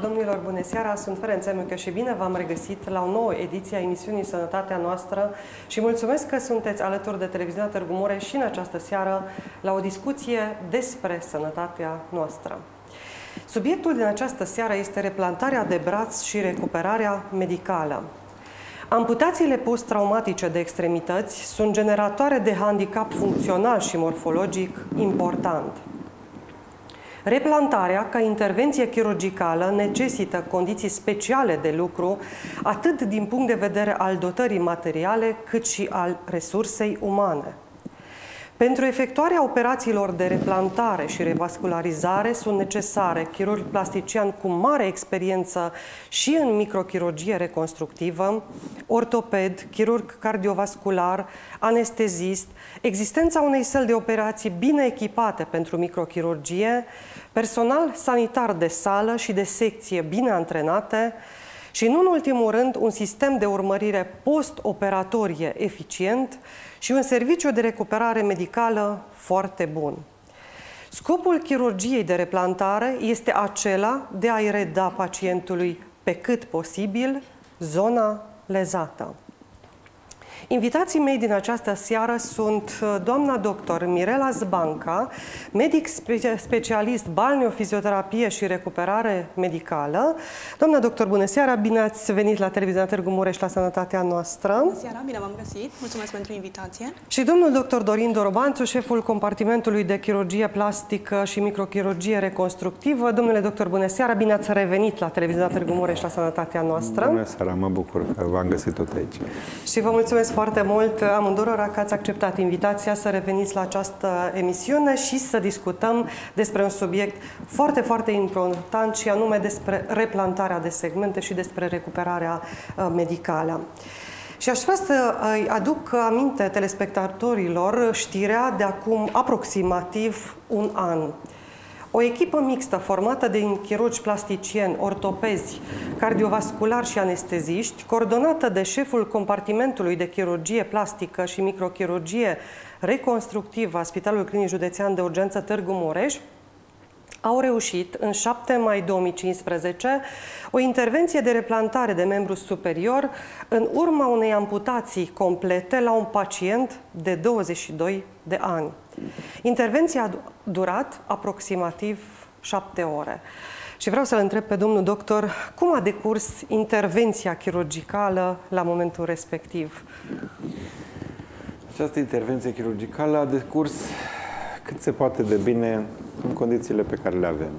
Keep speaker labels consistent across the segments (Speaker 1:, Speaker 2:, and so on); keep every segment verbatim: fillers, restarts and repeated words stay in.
Speaker 1: domnilor, bună seara! Sunt Ferenc Emică și bine v-am regăsit la o nouă ediție a emisiunii Sănătatea Noastră și mulțumesc că sunteți alături de televiziunea Târgu Mureș și în această seară la o discuție despre sănătatea noastră. Subiectul din această seară este replantarea de braț și recuperarea medicală. Amputațiile post-traumatice de extremități sunt generatoare de handicap funcțional și morfologic important. Replantarea, ca intervenție chirurgicală, necesită condiții speciale de lucru, atât din punct de vedere al dotării materiale, cât și al resursei umane. Pentru efectuarea operațiilor de replantare și revascularizare sunt necesare chirurg plastician cu mare experiență și în microchirurgie reconstructivă, ortoped, chirurg cardiovascular, anestezist, existența unei săli de operații bine echipate pentru microchirurgie, personal sanitar de sală și de secție bine antrenate și, nu în ultimul rând, un sistem de urmărire post-operatorie eficient și un serviciu de recuperare medicală foarte bun. Scopul chirurgiei de replantare este acela de a-i reda pacientului pe cât posibil zona lezată. Invitații mei din această seară sunt doamna doctor Mirela Zbanca, medic specialist balneofizioterapie și recuperare medicală. Doamna doctor, bună seara, bine ați venit la televiziunea Târgu Mureș la Sănătatea Noastră.
Speaker 2: Bună seara, bine v-am găsit, mulțumesc pentru invitație.
Speaker 1: Și domnul doctor Dorin Dorobanțu, șeful compartimentului de chirurgie plastică și microchirurgie reconstructivă. Domnule doctor, bună seara, bine ați revenit la televiziunea Târgu Mureș la Sănătatea Noastră.
Speaker 3: Bună seara, mă bucur că v-am găsit tot aici.
Speaker 1: Și vă mulțumesc foarte mult amândurora că ați acceptat invitația să reveniți la această emisiune și să discutăm despre un subiect foarte, foarte important și anume despre replantarea de segmente și despre recuperarea medicală. Și aș vrea să îi aduc aminte telespectatorilor știrea de acum aproximativ un an. O echipă mixtă formată din chirurgi plasticieni, ortopezi, cardiovasculari și anesteziști, coordonată de șeful compartimentului de chirurgie plastică și microchirurgie reconstructivă a Spitalului Clinic Județean de Urgență Târgu Mureș, au reușit, în șapte mai două mii cincisprezece, o intervenție de replantare de membru superior în urma unei amputații complete la un pacient de douăzeci și doi de ani. Intervenția a durat aproximativ șapte ore. Și vreau să-l întreb pe domnul doctor cum a decurs intervenția chirurgicală la momentul respectiv.
Speaker 3: Această intervenție chirurgicală a decurs cât se poate de bine în condițiile pe care le avem.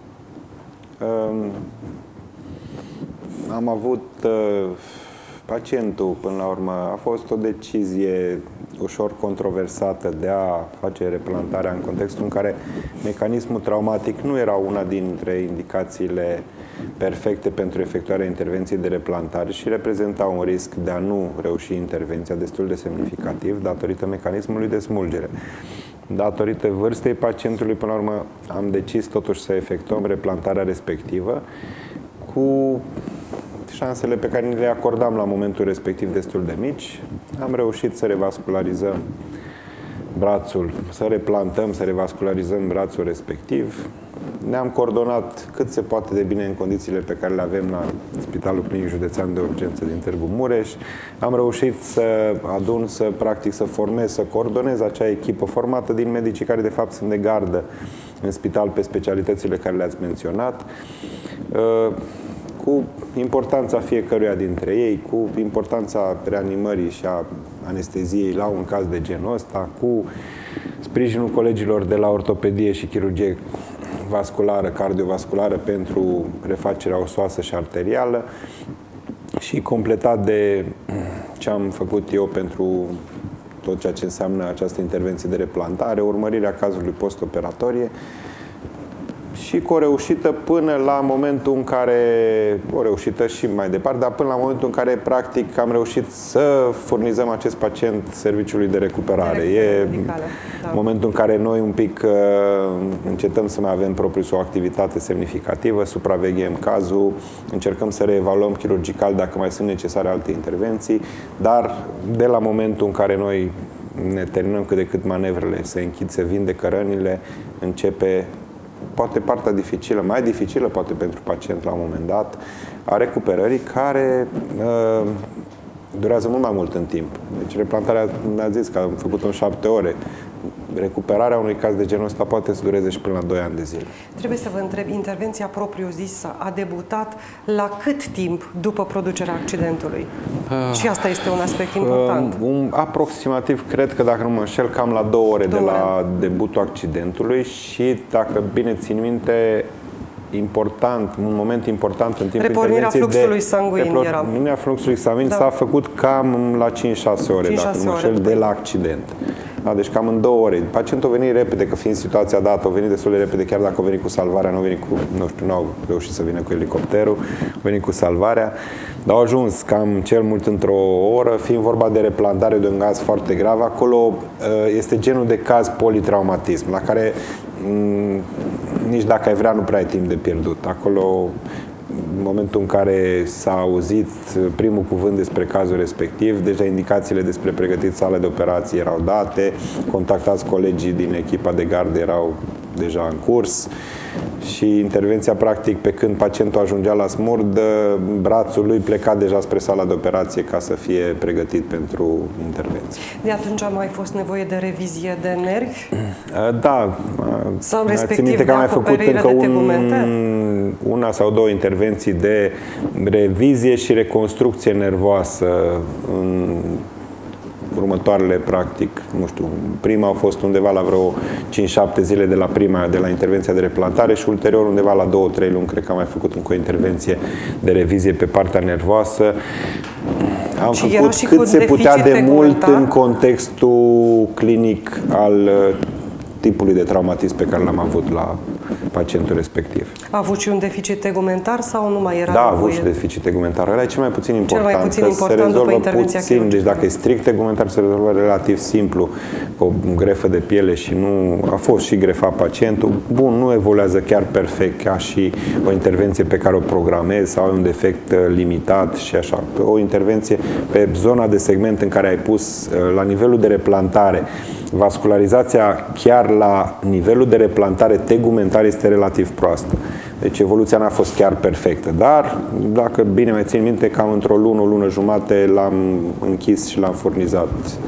Speaker 3: Am avut pacientul, până la urmă, a fost o decizie ușor controversată de a face replantarea în contextul în care mecanismul traumatic nu era una dintre indicațiile perfecte pentru efectuarea intervenției de replantare și reprezenta un risc de a nu reuși intervenția destul de semnificativ datorită mecanismului de smulgere. Datorită vârstei pacientului, până la urmă, am decis totuși să efectuăm replantarea respectivă cu șansele pe care le acordam la momentul respectiv destul de mici. Am reușit să revascularizăm brațul, să replantăm, să revascularizăm brațul respectiv. Ne-am coordonat cât se poate de bine în condițiile pe care le avem la Spitalul Clinic Județean de Urgență din Târgu Mureș. Am reușit să adun, să practic, să formez, să coordonez acea echipă formată din medicii care de fapt sunt de gardă în spital pe specialitățile care le-ați menționat, cu importanța fiecăruia dintre ei, cu importanța reanimării și a anesteziei la un caz de genul ăsta, cu sprijinul colegilor de la ortopedie și chirurgie vasculară, cardiovasculară pentru refacerea osoasă și arterială și completat de ce am făcut eu pentru tot ceea ce înseamnă această intervenție de replantare, urmărirea cazului post-operatorie și cu o reușită până la momentul în care, o reușită și mai departe, dar până la momentul în care, practic, am reușit să furnizăm acest pacient serviciului de recuperare. De e medicală, da. Momentul în care noi un pic uh, încetăm să mai avem propriu o activitate semnificativă, supraveghem cazul, încercăm să reevaluăm chirurgical dacă mai sunt necesare alte intervenții, dar de la momentul în care noi ne terminăm cât de cât manevrele, se închid, se vindecă rănile, începe poate partea dificilă, mai dificilă poate pentru pacient la un moment dat, a recuperării, care uh, durează mult mai mult în timp. Deci replantarea, ne-a zis că am făcut-o în șapte ore. Recuperarea unui caz de genul ăsta poate să dureze și până la doi ani de zile.
Speaker 1: Trebuie să vă întreb, intervenția propriu-zisă a debutat la cât timp după producerea accidentului? Uh, și asta este un aspect important.
Speaker 3: Uh, un, aproximativ, cred că dacă nu mă înșel, cam la două ore două de la ore. debutul accidentului și, dacă bine țin minte, important, un moment important în timpul
Speaker 1: repornirea fluxului
Speaker 3: de,
Speaker 1: sanguin.
Speaker 3: Repornirea fluxului sanguin da. s-a făcut cam la cinci șase ore, cinci, dacă nu mă înșel, de la accident. Da, deci cam în două ore. Pacientul a venit repede, că fiind situația dată, a venit destul de repede, chiar dacă a venit cu salvarea, nu a venit cu, nu știu, nu au reușit să vină cu elicopterul, a venit cu salvarea, dar au ajuns cam cel mult într-o oră, fiind vorba de replantare de un gaz foarte grav. Acolo este genul de caz politraumatism, la care nici dacă ai vrea, nu prea ai timp de pierdut. Acolo, în momentul în care s-a auzit primul cuvânt despre cazul respectiv, deja indicațiile despre pregătit sală de operații erau date, contactați colegii din echipa de gardă erau deja în curs și intervenția, practic, pe când pacientul ajungea la smurd, brațul lui pleca deja spre sala de operație ca să fie pregătit pentru intervenție.
Speaker 1: De atunci a mai fost nevoie de revizie de nervi?
Speaker 3: Da.
Speaker 1: Sau respectiv
Speaker 3: că
Speaker 1: de
Speaker 3: am mai făcut încă
Speaker 1: un,
Speaker 3: una sau două intervenții de revizie și reconstrucție nervoasă în următoarele, practic, nu știu, prima a fost undeva la vreo cinci șapte zile de la prima, de la intervenția de replantare și ulterior undeva la două trei luni, cred că am mai făcut încă o intervenție de revizie pe partea nervoasă. Am și făcut cât se putea de mult în contextul clinic al tipului de traumatism pe care l-am avut la pacientul respectiv.
Speaker 1: A avut și un deficit tegumentar sau nu mai era?
Speaker 3: Da, a avut și deficit tegumentar. Ăla e cel mai puțin important.
Speaker 1: Cel mai puțin important
Speaker 3: se rezolvă
Speaker 1: după intervenția
Speaker 3: puțin. Chirurgicală. Deci dacă e strict tegumentar, se rezolvă relativ simplu, cu o grefă de piele și nu a fost și grefat pacientul. Bun, nu evoluează chiar perfect ca și o intervenție pe care o programezi sau un defect limitat și așa. O intervenție pe zona de segment în care ai pus la nivelul de replantare. Vascularizația chiar la nivelul de replantare tegumentar este relativ proastă. Deci evoluția n-a fost chiar perfectă. Dar, dacă bine mai țin minte, cam într-o lună, o lună jumate l-am închis și l-am furnizat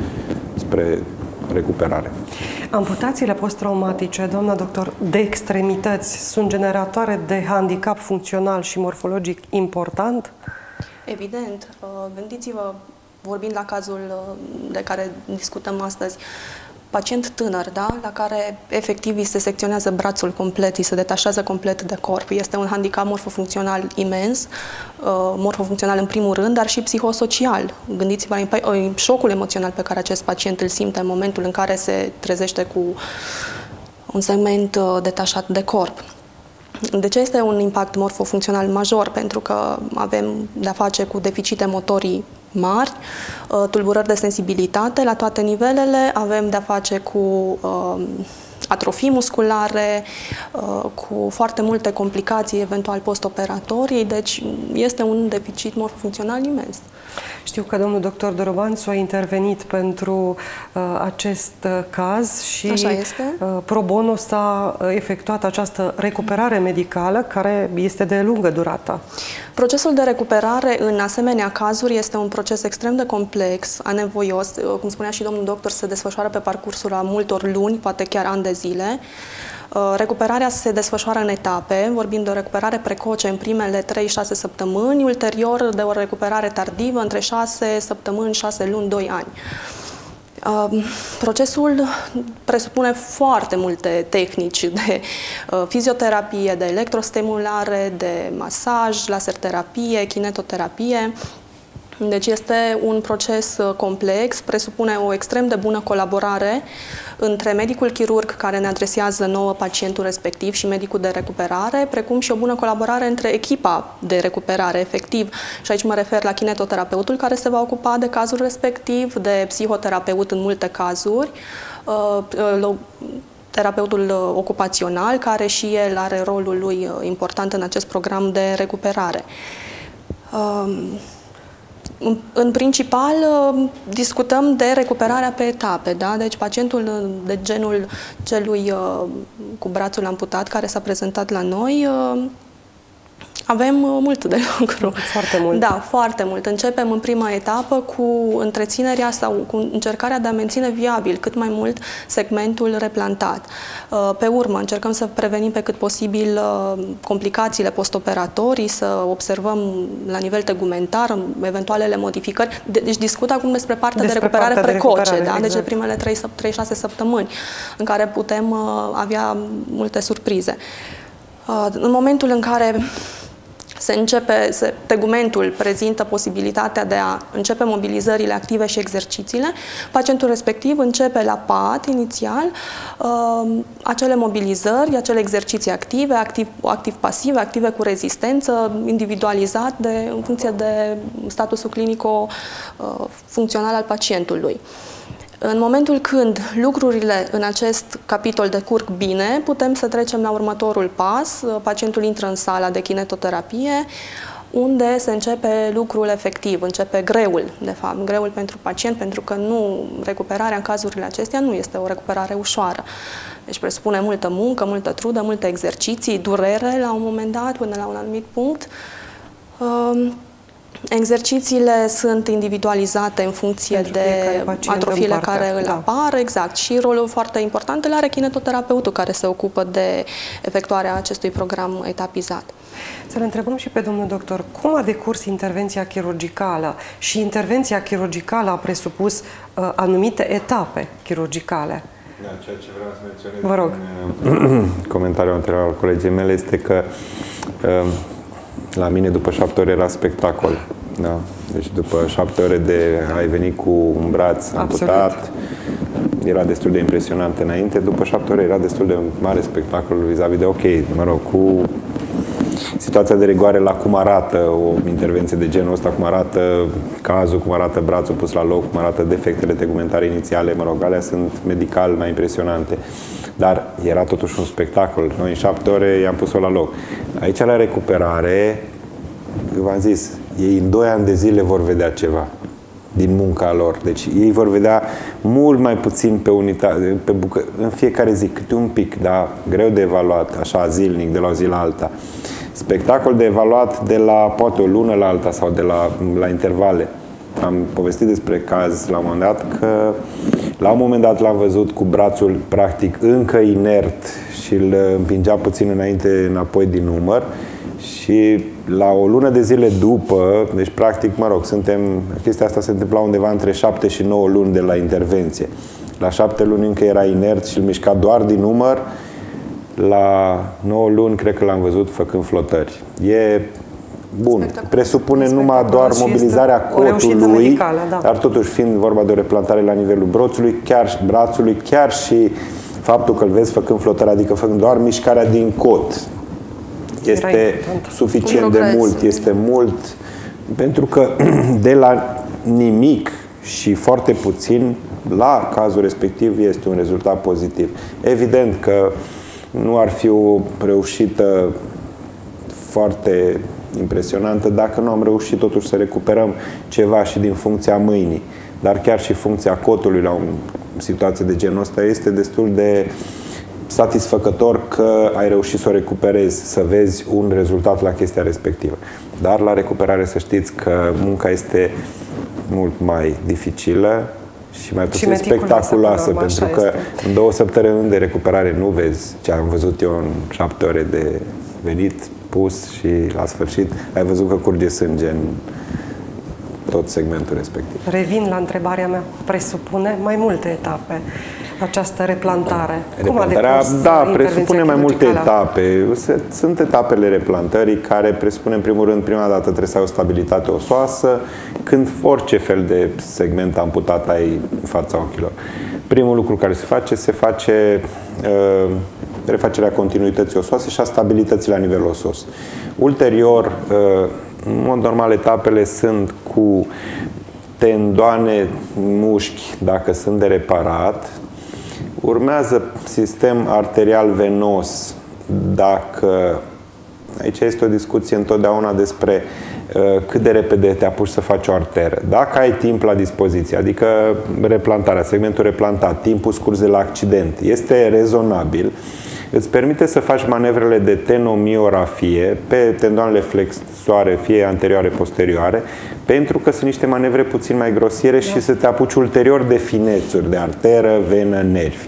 Speaker 3: spre recuperare.
Speaker 1: Amputațiile post-traumatice, doamna doctor, de extremități, sunt generatoare de handicap funcțional și morfologic important?
Speaker 2: Evident. Gândiți-vă, vorbind la cazul de care discutăm astăzi, pacient tânăr, da? La care efectiv îi se secționează brațul complet, îi se detașează complet de corp. Este un handicap morfofuncțional imens, morfofuncțional în primul rând, dar și psihosocial. Gândiți-vă la șocul emoțional pe care acest pacient îl simte în momentul în care se trezește cu un segment detașat de corp. De ce este un impact morfofuncțional major? Pentru că avem de-a face cu deficite motorii mari, tulburări de sensibilitate la toate nivelele, avem de-a face cu uh, atrofii musculare, uh, cu foarte multe complicații eventual postoperatorii, deci este un deficit morfofuncțional imens.
Speaker 1: Știu că domnul doctor Dorobanțu a intervenit pentru uh, acest uh, caz și uh, pro bono s-a efectuat această recuperare medicală care este de lungă durată.
Speaker 2: Procesul de recuperare în asemenea cazuri este un proces extrem de complex, anevoios, cum spunea și domnul doctor, se desfășoară pe parcursul a multor luni, poate chiar ani de zile. Recuperarea se desfășoară în etape, vorbim de o recuperare precoce în primele trei șase săptămâni, ulterior de o recuperare tardivă între șase săptămâni, șase luni, doi ani. Procesul presupune foarte multe tehnici de fizioterapie, de electrostimulare, de masaj, laserterapie, kinetoterapie. Deci este un proces complex, presupune o extrem de bună colaborare între medicul chirurg care ne adresează nouă pacientul respectiv și medicul de recuperare, precum și o bună colaborare între echipa de recuperare, efectiv. Și aici mă refer la kinetoterapeutul care se va ocupa de cazul respectiv, de psihoterapeut în multe cazuri, terapeutul ocupațional, care și el are rolul lui important în acest program de recuperare. În, în principal, discutăm de recuperarea pe etape, da? Deci pacientul de genul celui cu brațul amputat care s-a prezentat la noi, avem mult de lucru.
Speaker 1: Foarte mult.
Speaker 2: Da, foarte mult. Începem în prima etapă cu întreținerea sau cu încercarea de a menține viabil cât mai mult segmentul replantat. Pe urmă, încercăm să prevenim pe cât posibil complicațiile postoperatorii, să observăm la nivel tegumentar eventualele modificări. Deci discut acum despre partea despre de recuperare partea precoce, de recuperare, da? Exact. Deci de primele trei șase săptămâni, în care putem avea multe surprize. În momentul în care se începe, se, tegumentul prezintă posibilitatea de a începe mobilizările active și exercițiile, pacientul respectiv începe la pat inițial uh, acele mobilizări, acele exerciții active, activ, activ-pasive, active cu rezistență, individualizat de, în funcție de statusul clinico-funcțional al pacientului. În momentul când lucrurile în acest capitol decurg bine, putem să trecem la următorul pas. Pacientul intră în sala de kinetoterapie, unde se începe lucrul efectiv, începe greul, de fapt, greul pentru pacient, pentru că nu, recuperarea în cazurile acestea nu este o recuperare ușoară. Deci presupune multă muncă, multă trudă, multe exerciții, durere la un moment dat, până la un anumit punct. Exercițiile sunt individualizate în funcție pentru de atrofiile care îl da. apar, exact. Și rolul foarte important îl are kinetoterapeutul care se ocupă de efectuarea acestui program etapizat.
Speaker 1: Să-l întrebăm și pe domnul doctor, cum a decurs intervenția chirurgicală? Și intervenția chirurgicală a presupus uh, anumite etape chirurgicale.
Speaker 3: Da, ceea ce vreau să menționez
Speaker 1: Vă rog.
Speaker 3: în comentariul anterior al colegii mele este că uh, la mine după șapte ore era spectacol. Da? Deci după șapte ore de ai venit cu un braț amputat, era destul de impresionant înainte. După șapte ore era destul de mare spectacol vis-a-vis de, ok, mă rog, cu situația de rigoare la cum arată o intervenție de genul ăsta, cum arată cazul, cum arată brațul pus la loc, cum arată defectele tegumentare inițiale, mă rog, alea sunt medical mai impresionante. Dar era totuși un spectacol. Noi în șapte ore i-am pus-o la loc. Aici, la recuperare, v-am zis, ei în doi ani de zile vor vedea ceva din munca lor. Deci ei vor vedea mult mai puțin pe unitate, pe bucă, în fiecare zi, câte un pic, dar greu de evaluat, așa, zilnic, de la o zi la alta. Spectacol de evaluat de la, poate, o lună la alta sau de la, la intervale. Am povestit despre caz la un moment dat că la un moment dat l-am văzut cu brațul practic încă inert și îl împingea puțin înainte, înapoi din număr și la o lună de zile după, deci practic, mă rog, suntem, chestia asta se întâmpla undeva între șapte și nouă luni de la intervenție. La șapte luni încă era inert și îl mișca doar din număr, la nouă luni cred că l-am văzut făcând flotări. E bun, presupune numai doar mobilizarea cotului, medicală, da. Dar totuși fiind vorba de o replantare la nivelul brațului, chiar brațului, chiar și faptul că îl vezi făcând flotări, adică făcând doar mișcarea din cot, este suficient de mult, este mult, pentru că de la nimic și foarte puțin, la cazul respectiv este un rezultat pozitiv. Evident că nu ar fi o reușită foarte impresionantă dacă nu am reușit totuși să recuperăm ceva și din funcția mâinii. Dar chiar și funcția cotului la o situație de genul ăsta este destul de satisfăcător că ai reușit să o recuperezi, să vezi un rezultat la chestia respectivă. Dar la recuperare să știți că munca este mult mai dificilă și mai puțin și spectaculoasă, pentru că este. În două săptămâni de recuperare nu vezi ce am văzut eu în șapte ore de venit, pus și la sfârșit ai văzut că curge sânge în tot segmentul respectiv.
Speaker 1: Revin la întrebarea mea. Presupune mai multe etape această replantare.
Speaker 3: Replantarea, Cum da, presupune mai multe etape. Sunt etapele replantării care presupune, în primul rând, prima dată trebuie să ai o stabilitate osoasă, când orice fel de segment amputat ai în fața ochilor. Primul lucru care se face, se face uh, refacerea continuității osoase și a stabilității la nivel osos. Ulterior, uh, în mod normal, etapele sunt cu tendoane, mușchi, dacă sunt de reparat. Urmează sistem arterial venos, dacă aici este o discuție întotdeauna despre cât de repede te apuci să faci o arteră. Dacă ai timp la dispoziție, adică replantarea, segmentul replantat, timpul scurs de la accident, este rezonabil, îți permite să faci manevrele de tenomiografie pe tendoanele flexoare, fie anterioare, posterioare, pentru că sunt niște manevre puțin mai grosiere și să te apuci ulterior de finețuri, de arteră, venă, nervi.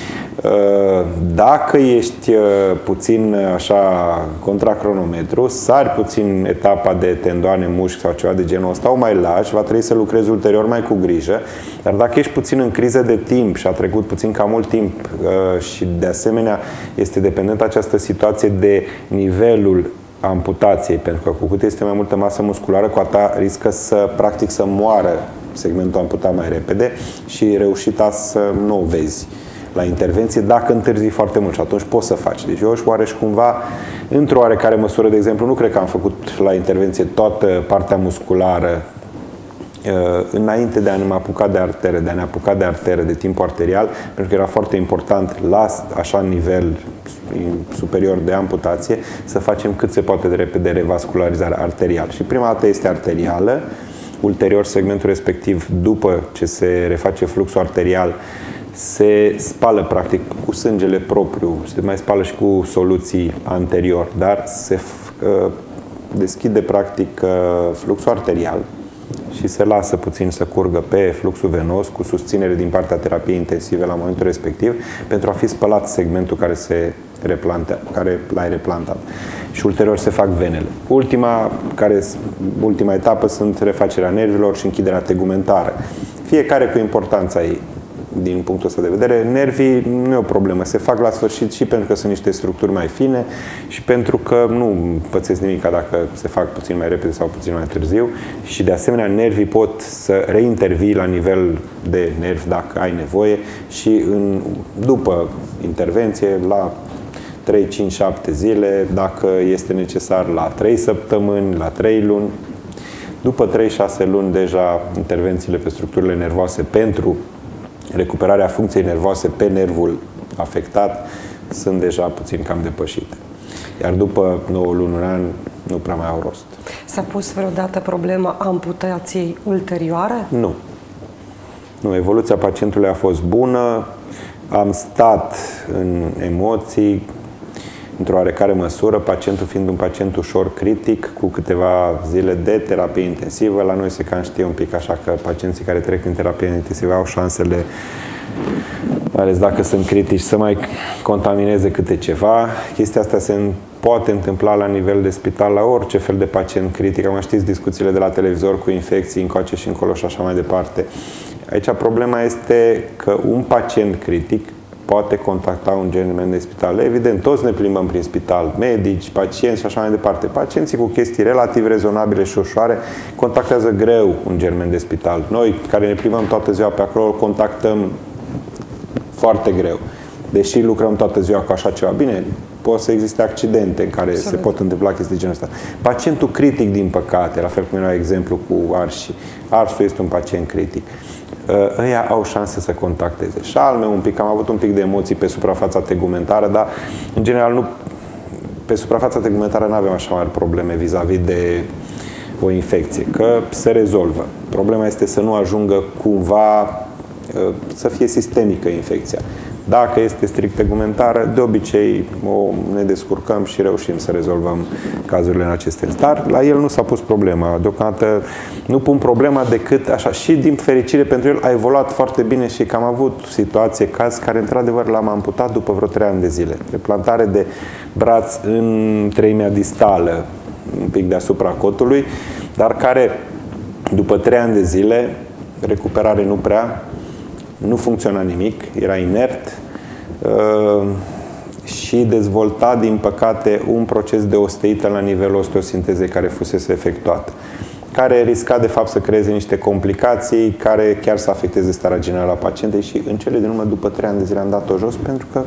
Speaker 3: Dacă ești puțin așa contra cronometru, sari puțin etapa de tendoane, mușchi sau ceva de genul ăsta, o mai lași, va trebui să lucrezi ulterior mai cu grijă, dar dacă ești puțin în criză de timp și a trecut puțin cam mult timp și de asemenea este dependentă această situație de nivelul amputației, pentru că cu cât este mai multă masă musculară, cu atât riscă să, practic, să moară segmentul amputat mai repede și reușita să nu o vezi la intervenție dacă întârzi foarte mult și atunci poți să faci. Deci eu oareși cumva, într-o oarecare măsură, de exemplu, nu cred că am făcut la intervenție toată partea musculară înainte de a ne apuca de arteră, de a ne apuca de arteră, de timpul arterial, pentru că era foarte important la așa nivel superior de amputație să facem cât se poate de repede revascularizarea arterială. Și prima dată este arterială, ulterior segmentul respectiv, după ce se reface fluxul arterial, se spală practic cu sângele propriu, se mai spală și cu soluții anterior, dar se uh, deschide practic uh, fluxul arterial și se lasă puțin să curgă pe fluxul venos cu susținere din partea terapiei intensive la momentul respectiv pentru a fi spălat segmentul care se replante, care l-ai replantat. Și ulterior se fac venele. Ultima, care, ultima etapă sunt refacerea nervilor și închiderea tegumentară. Fiecare cu importanța ei. Din punctul ăsta de vedere, nervii nu e o problemă. Se fac la sfârșit și pentru că sunt niște structuri mai fine și pentru că nu pățesc nimic dacă se fac puțin mai repede sau puțin mai târziu și de asemenea nervii pot să reintervii la nivel de nervi dacă ai nevoie și în, după intervenție la trei, cinci, șapte zile, dacă este necesar la trei săptămâni, la trei luni. După trei șase luni deja intervențiile pe structurile nervoase pentru recuperarea funcției nervoase pe nervul afectat sunt deja puțin cam depășite. Iar după nouă luni, un an, nu prea mai au rost.
Speaker 1: S-a pus vreodată problema amputației ulterioare?
Speaker 3: Nu. Nu, evoluția pacientului a fost bună, am stat în emoții, într-o oarecare măsură, pacientul fiind un pacient ușor critic, cu câteva zile de terapie intensivă. La noi se cam știe un pic așa că pacienții care trec în terapie intensivă au șansele, mai ales dacă sunt critici, să mai contamineze câte ceva. Chestia asta se poate întâmpla la nivel de spital la orice fel de pacient critic. Am știți discuțiile de la televizor cu infecții încoace și încolo și așa mai departe. Aici problema este că un pacient critic poate contacta un germen de spital. Evident, toți ne plimbăm prin spital, medici, pacienți și așa mai departe. Pacienții cu chestii relativ rezonabile și ușoare contactează greu un germen de spital. Noi, care ne plimbăm toată ziua pe acolo, îl contactăm foarte greu. Deși lucrăm toată ziua cu așa ceva, bine, pot să existe accidente în care Absolut. se pot întâmpla chestii de genul ăsta. Pacientul critic, din păcate, la fel cum era exemplu cu arșii. Arsul este un pacient critic. Ăia au șanse să contacteze. Și al meu un pic, am avut un pic de emoții pe suprafața tegumentară, dar în general nu, pe suprafața tegumentară nu avem așa mari probleme vis-a-vis de o infecție, că se rezolvă. Problema este să nu ajungă cumva să fie sistemică infecția. Dacă este strict tegumentară, de obicei o ne descurcăm și reușim să rezolvăm cazurile în acest sens. Dar la el nu s-a pus problema. Deocamdată nu pun problema decât așa. Și din fericire pentru el a evoluat foarte bine și că am avut situație, caz care într-adevăr l-am amputat după vreo trei ani de zile. Replantare de braț în treimea distală, un pic deasupra cotului, dar care după trei ani de zile, recuperare nu prea, nu funcționa nimic, era inert uh, și dezvolta, din păcate, un proces de osteită la nivelul osteosintezei care fusese efectuat, care risca, de fapt, să creeze niște complicații care chiar să afecteze starea generală a pacientei și, în cele din urmă, după trei ani de zile am dat-o jos, pentru că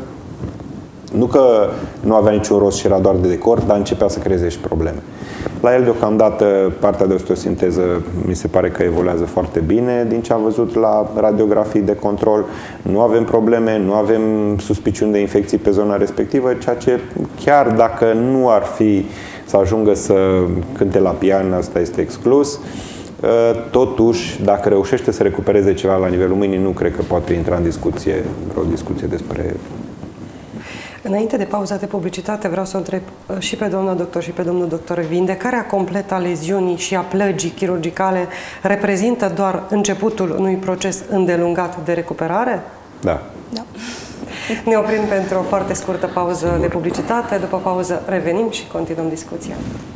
Speaker 3: nu că nu avea niciun rost și era doar de decor, dar începea să creeze și probleme. La el, deocamdată, partea de osteosinteză mi se pare că evoluează foarte bine. Din ce am văzut la radiografii de control, nu avem probleme, nu avem suspiciuni de infecții pe zona respectivă, ceea ce, chiar dacă nu ar fi să ajungă să cânte la pian, asta este exclus. Totuși, dacă reușește să recupereze ceva la nivelul mâinii, nu cred că poate intra în discuție, vreo discuție despre...
Speaker 1: Înainte de pauza de publicitate, vreau să o întreb și pe doamna doctor și pe domnul doctor. Vindecarea completă a leziunii și a plăgii chirurgicale reprezintă doar începutul unui proces îndelungat de recuperare?
Speaker 3: Da.
Speaker 2: Da.
Speaker 1: Ne oprim pentru o foarte scurtă pauză Sigur. de publicitate. După pauză revenim și continuăm discuția.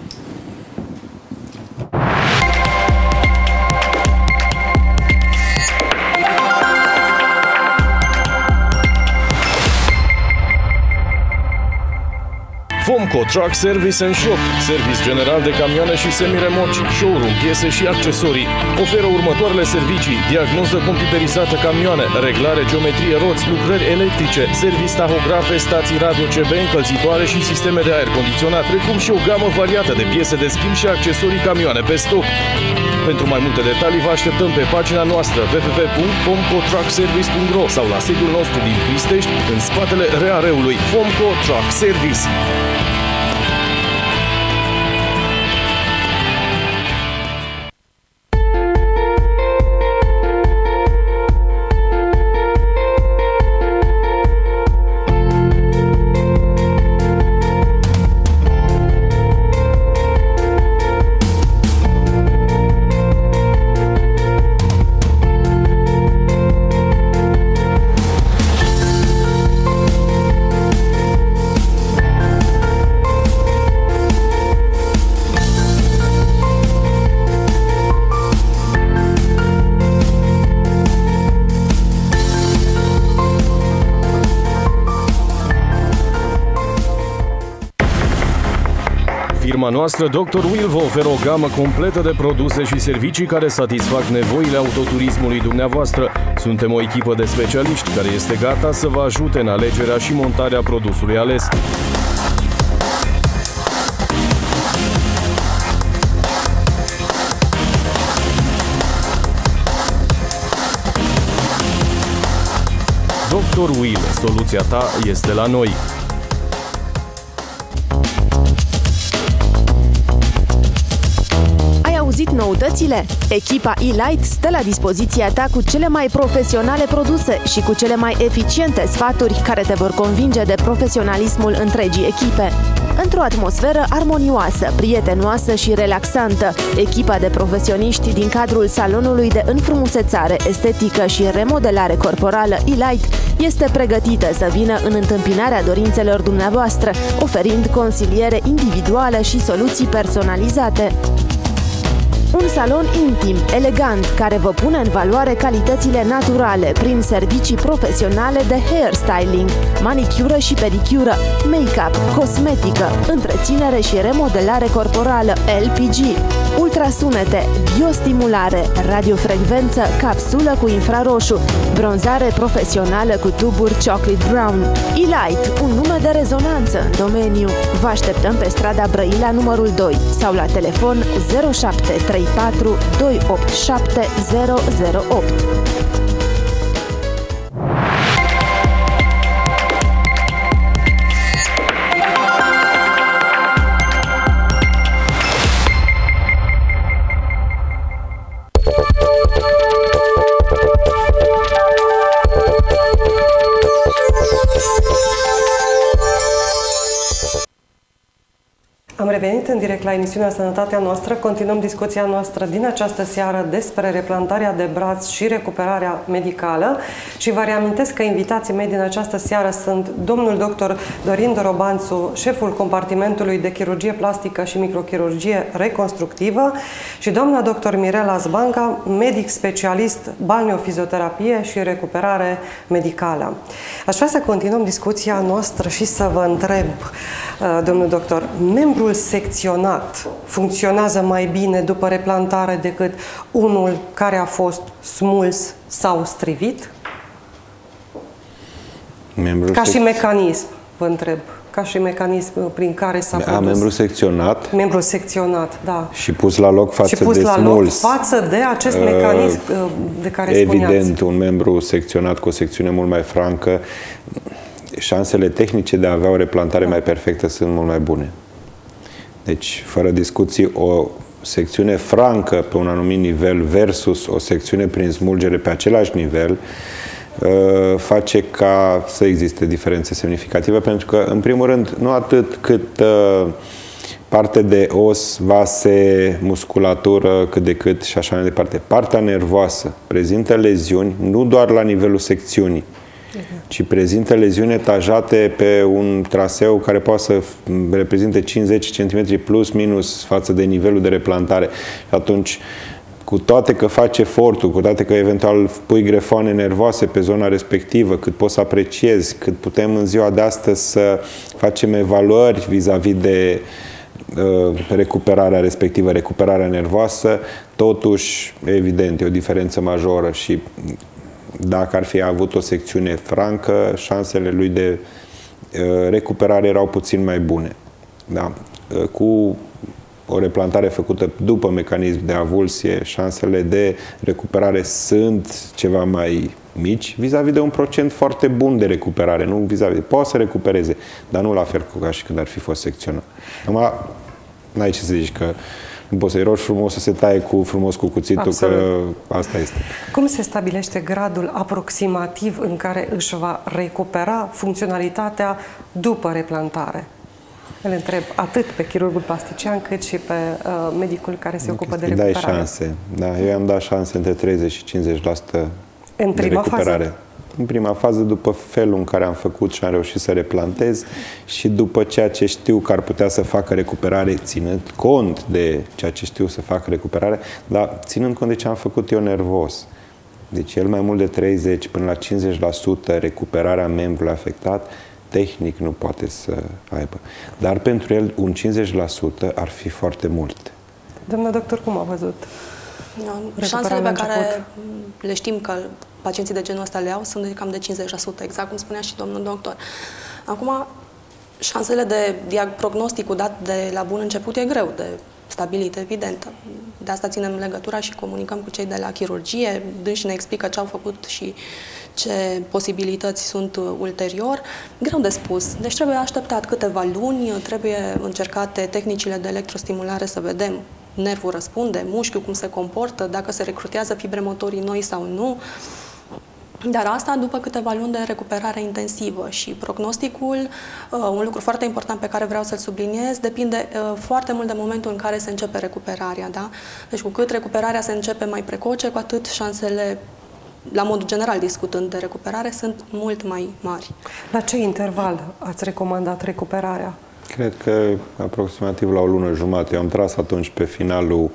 Speaker 4: Fomco Truck Service and Shop, service general de camioane și semi-remoci, showroom, piese și accesorii. Oferă următoarele servicii: diagnoză computerizată camioane, reglare geometrie roți, lucrări electrice, service tahografe, stații radio C B, încălzitoare și sisteme de aer condiționat, precum și o gamă variată de piese de schimb și accesorii camioane pe stoc. Pentru mai multe detalii vă așteptăm pe pagina noastră w w w punct fomco truck service punct ro sau la sediul nostru din Cristești, în spatele R A R-ului. Fomco Truck Service. Firma noastră, doctor Will, vă oferă o gamă completă de produse și servicii care satisfac nevoile autoturismului dumneavoastră. Suntem o echipă de specialiști care este gata să vă ajute în alegerea și montarea produsului ales. doctor Will, soluția ta este la noi.
Speaker 5: Auzit noutățile? Echipa E-Light stă la dispoziția ta cu cele mai profesionale produse și cu cele mai eficiente sfaturi care te vor convinge de profesionalismul întregii echipe. Într-o atmosferă armonioasă, prietenoasă și relaxantă, echipa de profesioniști din cadrul salonului de înfrumusețare estetică și remodelare corporală E-Light este pregătită să vină în întâmpinarea dorințelor dumneavoastră, oferind consiliere individuală și soluții personalizate. Un salon intim, elegant, care vă pune în valoare calitățile naturale prin servicii profesionale de hairstyling, manicură și pedicură, make-up, cosmetică, întreținere și remodelare corporală, L P G, ultrasunete, biostimulare, radiofrecvență, capsulă cu infraroșu, bronzare profesională cu tuburi chocolate brown. E-Light, un nume de rezonanță în domeniu. Vă așteptăm pe strada Brăila numărul doi sau la telefon zero șapte trei patru doi opt șapte zero zero opt.
Speaker 1: Am revenit în direct la emisiunea Sănătatea Noastră. Continuăm discuția noastră din această seară despre replantarea de braț și recuperarea medicală. Și vă reamintesc că invitații mei din această seară sunt domnul doctor Dorin Dorobanțu, șeful compartimentului de chirurgie plastică și microchirurgie reconstructivă, și doamna doctor Mirela Zbanca, medic specialist balneofizioterapie și recuperare medicală. Aș vrea să continuăm discuția noastră și să vă întreb, domnul doctor, membrul secționat funcționează mai bine după replantare decât unul care a fost smuls sau strivit?
Speaker 3: Membrul
Speaker 1: Ca
Speaker 3: sec...
Speaker 1: și mecanism, vă întreb. Ca și mecanism prin care s-a produs.
Speaker 3: Membrul secționat.
Speaker 1: Membrul secționat, da.
Speaker 3: Și pus la loc față
Speaker 1: și pus
Speaker 3: de
Speaker 1: la
Speaker 3: smuls.
Speaker 1: Loc față de acest uh, mecanism de care
Speaker 3: evident,
Speaker 1: spuneați.
Speaker 3: Evident, un membru secționat cu o secțiune mult mai francă, șansele tehnice de a avea o replantare mai perfectă sunt mult mai bune. Deci, fără discuții, o secțiune francă pe un anumit nivel versus o secțiune prin smulgere pe același nivel face ca să existe diferențe semnificative, pentru că, în primul rând, nu atât cât parte de os, vase, musculatură, cât de cât și așa mai departe. Partea nervoasă prezintă leziuni nu doar la nivelul secțiunii, ci prezintă leziuni etajate pe un traseu care poate să reprezinte cincizeci centimetri plus minus față de nivelul de replantare. Și atunci, cu toate că faci efortul, cu toate că eventual pui grefoane nervoase pe zona respectivă, cât poți să apreciezi, cât putem în ziua de astăzi să facem evaluări vis-a-vis de uh, recuperarea respectivă, recuperarea nervoasă, totuși, evident, e o diferență majoră și dacă ar fi avut o secțiune francă, șansele lui de uh, recuperare erau puțin mai bune. Da. Uh, cu o replantare făcută după mecanism de avulsie, șansele de recuperare sunt ceva mai mici, vis-a-vis de un procent foarte bun de recuperare, nu vis-a-vis de, poate să recupereze, dar nu la fel ca și când ar fi fost secționat. Acum, n-ai ce să zici că nu poți să-i rogi frumos să se taie cu frumos cu cuțitul, absolut, că asta este.
Speaker 1: Cum se stabilește gradul aproximativ în care își va recupera funcționalitatea după replantare? Îl întreb atât pe chirurgul plastician, cât și pe uh, medicul care se ocupă de recuperare.
Speaker 3: Dai șanse. Da, eu i-am dat șanse între treizeci și cincizeci la sută
Speaker 1: în
Speaker 3: de
Speaker 1: prima
Speaker 3: recuperare.
Speaker 1: Fază?
Speaker 3: În prima fază, după felul în care am făcut și am reușit să replantez și după ceea ce știu că ar putea să facă recuperare, ținând cont de ceea ce știu să facă recuperare, dar ținând cont de ce am făcut eu nervos. Deci el mai mult de treizeci până la cincizeci la sută recuperarea membrului afectat, tehnic nu poate să aibă. Dar pentru el un cincizeci la sută ar fi foarte mult.
Speaker 1: Doamna doctor, cum a văzut?
Speaker 2: Șansele pe care le știm că pacienții de genul ăsta le au sunt de cam de cincizeci la sută, exact cum spunea și domnul doctor. Acum, șansele de prognosticul dat de la bun început e greu de stabilit, evident. De asta ținem legătura și comunicăm cu cei de la chirurgie, dânsi ne explică ce au făcut și ce posibilități sunt ulterior. Greu de spus. Deci trebuie așteptat câteva luni, trebuie încercate tehnicile de electrostimulare să vedem nervul răspunde, mușchiul cum se comportă, dacă se recrutează fibre motorii noi sau nu. Dar asta după câteva luni de recuperare intensivă și prognosticul, un lucru foarte important pe care vreau să-l subliniez, depinde foarte mult de momentul în care se începe recuperarea. Da? Deci cu cât recuperarea se începe mai precoce, cu atât șansele, la modul general discutând de recuperare, sunt mult mai mari.
Speaker 1: La ce interval ați recomandat recuperarea?
Speaker 3: Cred că aproximativ la o lună jumătate. Eu am tras atunci pe finalul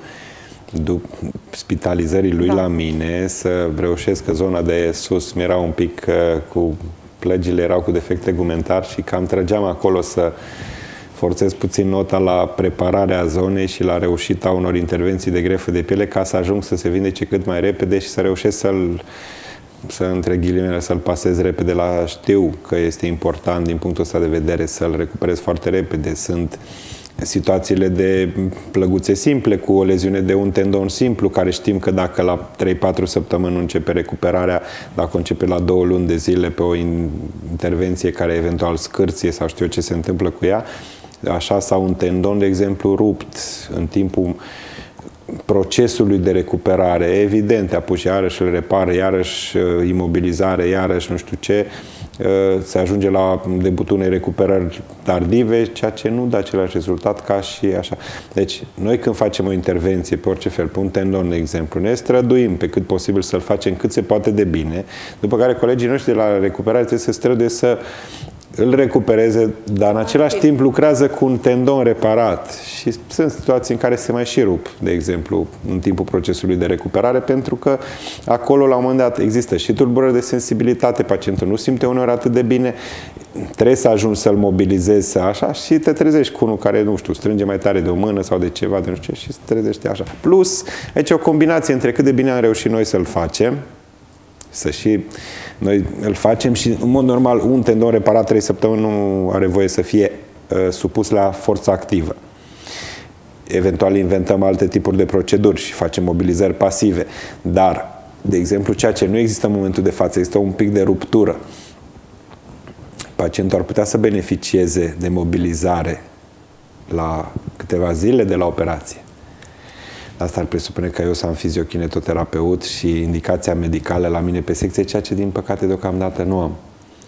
Speaker 3: spitalizării lui, da, la mine, să reușesc, că zona de sus mi era un pic uh, cu plăgile, erau cu defect tegumentar și cam trăgeam acolo să forțez puțin nota la prepararea zonei și la reușita unor intervenții de grefă de piele ca să ajung să se vindece cât mai repede și să reușesc să-l să, între ghilimele, să-l pasez repede la... Știu că este important din punctul ăsta de vedere să-l recuperez foarte repede. Sunt situațiile de plăguțe simple, cu o leziune de un tendon simplu, care știm că dacă la trei patru săptămâni nu începe recuperarea, dacă începe la două luni de zile pe o intervenție care eventual scârție sau știu eu ce se întâmplă cu ea, așa, sau un tendon, de exemplu, rupt în timpul procesului de recuperare, evident, apuci iarăși îl repară, iarăși imobilizare, iarăși nu știu ce, se ajunge la debutul unei recuperări tardive, ceea ce nu dă același rezultat ca și așa. Deci, noi când facem o intervenție pe orice fel, pe un tendon, de exemplu, ne străduim pe cât posibil să-l facem cât se poate de bine, după care colegii noștri de la recuperare trebuie să străduie să îl recupereze, dar în același timp lucrează cu un tendon reparat și sunt situații în care se mai și rup, de exemplu, în timpul procesului de recuperare, pentru că acolo, la un moment dat, există și tulburări de sensibilitate, pacientul nu simte uneori atât de bine, trebuie să ajungi să-l mobilizezi așa și te trezești cu unul care, nu știu, strânge mai tare de o mână sau de ceva, de nu știu ce, și se trezește așa. Plus, aici e o combinație între cât de bine am reușit noi să-l facem, să și noi îl facem și, în mod normal, un tendon reparat trei săptămâni nu are voie să fie uh, supus la forță activă. Eventual inventăm alte tipuri de proceduri și facem mobilizări pasive. Dar, de exemplu, ceea ce nu există în momentul de față, este un pic de ruptură. Pacientul ar putea să beneficieze de mobilizare la câteva zile de la operație. Asta ar presupune că eu să am fiziokinetoterapeut și indicația medicală la mine pe secție, ceea ce, din păcate, deocamdată nu am.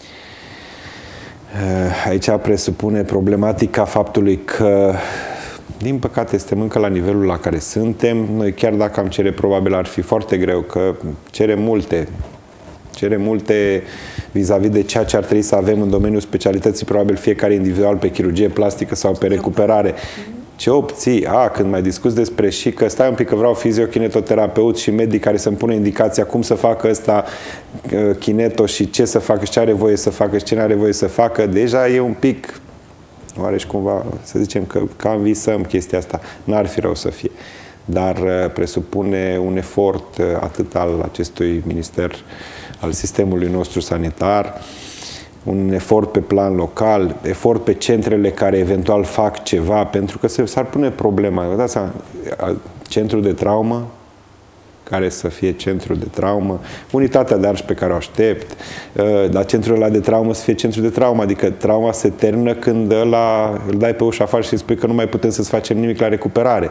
Speaker 3: Aici presupune problematica faptului că, din păcate, suntem încă la nivelul la care suntem. Noi, chiar dacă am cere, probabil ar fi foarte greu, că cere multe, cere multe vis-a-vis de ceea ce ar trebui să avem în domeniul specialității, probabil fiecare individual, pe chirurgie plastică sau pe recuperare. Ce obții? A, când mai discuți despre și că stai un pic că vreau fiziokinetoterapeut și medic care să-mi pună indicația cum să facă ăsta kineto și ce să facă și ce are voie să facă și ce nu are voie să facă, deja e un pic, oareși cumva, să zicem că cam visăm chestia asta. N-ar fi rău să fie. Dar presupune un efort atât al acestui minister, al sistemului nostru sanitar, un efort pe plan local, efort pe centrele care eventual fac ceva, pentru că s-ar pune problema. Dați seama, centrul de traumă, care să fie centru de traumă, unitatea de arș pe care o aștept, dar centrul ăla de traumă să fie centru de traumă, adică trauma se termină când ăla, îl dai pe ușa afară și îi spui că nu mai putem să-ți facem nimic la recuperare.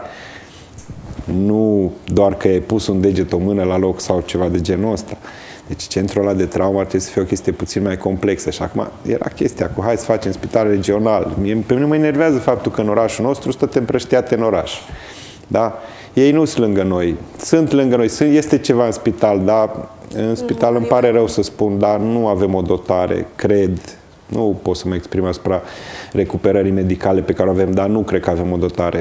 Speaker 3: Nu doar că e pus un deget, o mână la loc sau ceva de genul ăsta. Deci centrul ăla de traumă ar trebui să fie o chestie puțin mai complexă. Și acum era chestia cu hai să facem spital regional. Pe mine mă enervează faptul că în orașul nostru stătem împrăștiate în oraș. Da? Ei nu sunt lângă noi. Sunt lângă noi. Este ceva în spital, dar în spital îmi pare rău să spun, dar nu avem o dotare, cred. Nu pot să mă exprim asupra recuperării medicale pe care o avem, dar nu cred că avem o dotare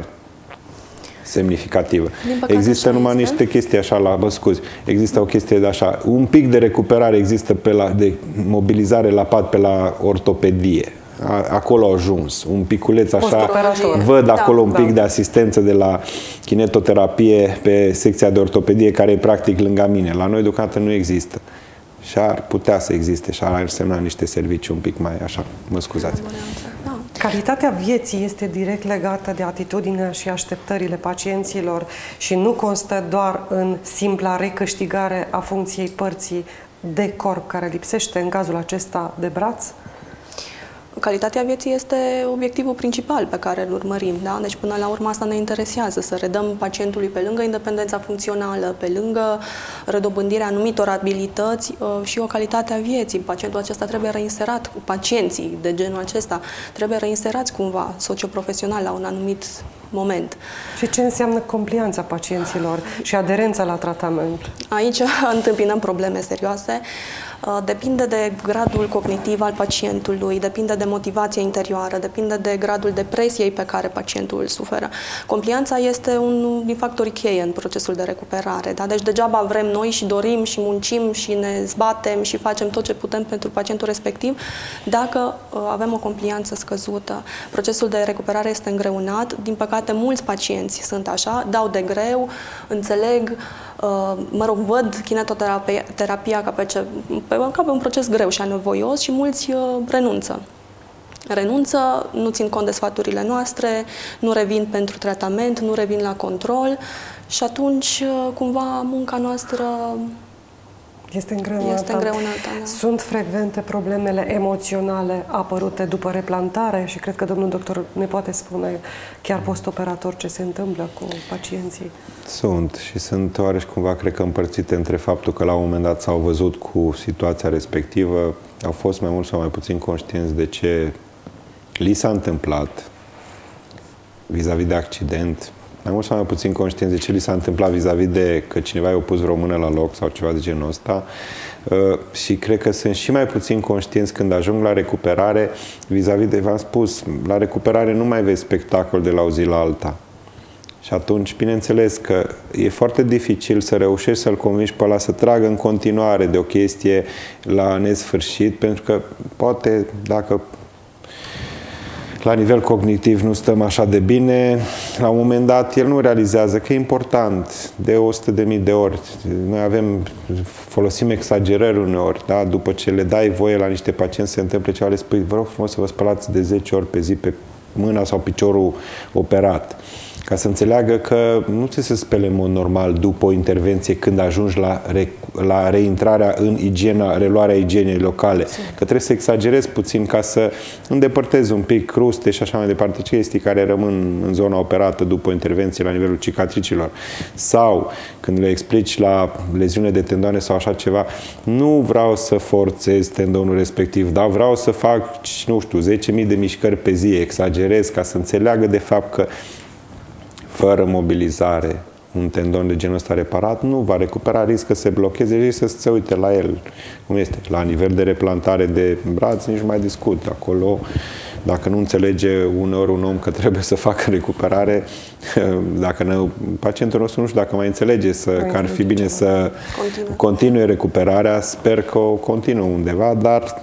Speaker 3: semnificativă. Există numai este. niște chestii așa la, mă scuzi, există o chestie de așa, un pic de recuperare există pe la, de mobilizare la pat pe la ortopedie. A, acolo au ajuns. Un piculeț așa, văd acolo da, un pic da. de asistență de la kinetoterapie pe secția de ortopedie care e practic lângă mine. La noi deocamdată nu există. Și ar putea să existe și ar însemna niște servicii un pic mai așa. Mă scuzați.
Speaker 1: Calitatea vieții este direct legată de atitudinea și așteptările pacienților și nu constă doar în simpla recâștigare a funcției părții de corp care lipsește, în cazul acesta de braț?
Speaker 2: Calitatea vieții este obiectivul principal pe care îl urmărim. Da? Deci, până la urmă, asta ne interesează, să redăm pacientului pe lângă independența funcțională, pe lângă redobândirea anumitor abilități și o calitate a vieții. Pacientul acesta trebuie reinserat, pacienții de genul acesta trebuie reinserați cumva socioprofesional la un anumit moment.
Speaker 1: Și ce înseamnă complianța pacienților și aderența la tratament?
Speaker 2: Aici întâmpinăm probleme serioase. Depinde de gradul cognitiv al pacientului, depinde de motivația interioară, depinde de gradul depresiei pe care pacientul îl suferă. Complianța este unul din factorii cheie în procesul de recuperare. Da? Deci degeaba vrem noi și dorim și muncim și ne zbatem și facem tot ce putem pentru pacientul respectiv dacă avem o complianță scăzută. Procesul de recuperare este îngreunat. Din păcate, mulți pacienți sunt așa, dau de greu, înțeleg, mă rog, văd kinetoterapia ca pe, ce, ca pe un proces greu și anevoios și mulți renunță. Renunță, nu țin cont de sfaturile noastre, nu revin pentru tratament, nu revin la control și atunci, cumva, munca noastră
Speaker 1: este îngreunată.
Speaker 2: Este îngreunată, da.
Speaker 1: Sunt frecvente problemele emoționale apărute după replantare și cred că domnul doctor ne poate spune chiar postoperator ce se întâmplă cu pacienții.
Speaker 3: Sunt și sunt oareși cumva, cred că împărțite între faptul că la un moment dat s-au văzut cu situația respectivă, au fost mai mult sau mai puțin conștienți de ce li s-a întâmplat vis-a-vis de accident, mai mult sau mai puțin conștienți de ce li s-a întâmplat vis-a-vis de că cineva i-a pus vreo mână la loc sau ceva de genul ăsta uh, și cred că sunt și mai puțin conștienți când ajung la recuperare vis-a-vis de, v-am spus, la recuperare nu mai vezi spectacol de la o zi la alta. Și atunci, bineînțeles că e foarte dificil să reușești să-l convingi pe ăla să tragă în continuare de o chestie la nesfârșit, pentru că poate, dacă la nivel cognitiv nu stăm așa de bine, la un moment dat el nu realizează că e important de o sută de mii de ori. Noi avem, folosim exagerări uneori, da? După ce le dai voie la niște pacienți se întâmplă ceva, le spui, vă rog frumos să vă spălați de zece ori pe zi pe mâna sau piciorul operat. ca să înțeleagă că nu ți se spele în mod normal după o intervenție când ajungi la, re, la reintrarea în igiena, reluarea igienei locale. Că trebuie să exagerezi puțin ca să îndepărtezi un pic cruste și așa mai departe, chestii care rămân în zona operată după o intervenție la nivelul cicatricilor. Sau când le explici la leziune de tendoane sau așa ceva, nu vreau să forțez tendonul respectiv, dar vreau să fac, nu știu, zece mii de mișcări pe zi, exagerez ca să înțeleagă de fapt că fără mobilizare, un tendon de genul ăsta reparat nu va recupera, riscă să se blocheze și să se uite la el cum este. La nivel de replantare de braț nici nu mai discut. Acolo, dacă nu înțelege uneori un om că trebuie să facă recuperare, dacă nu, pacientul nostru nu știu dacă mai înțelege să, că ar fi bine să continue. continue recuperarea, sper că o continuă undeva, dar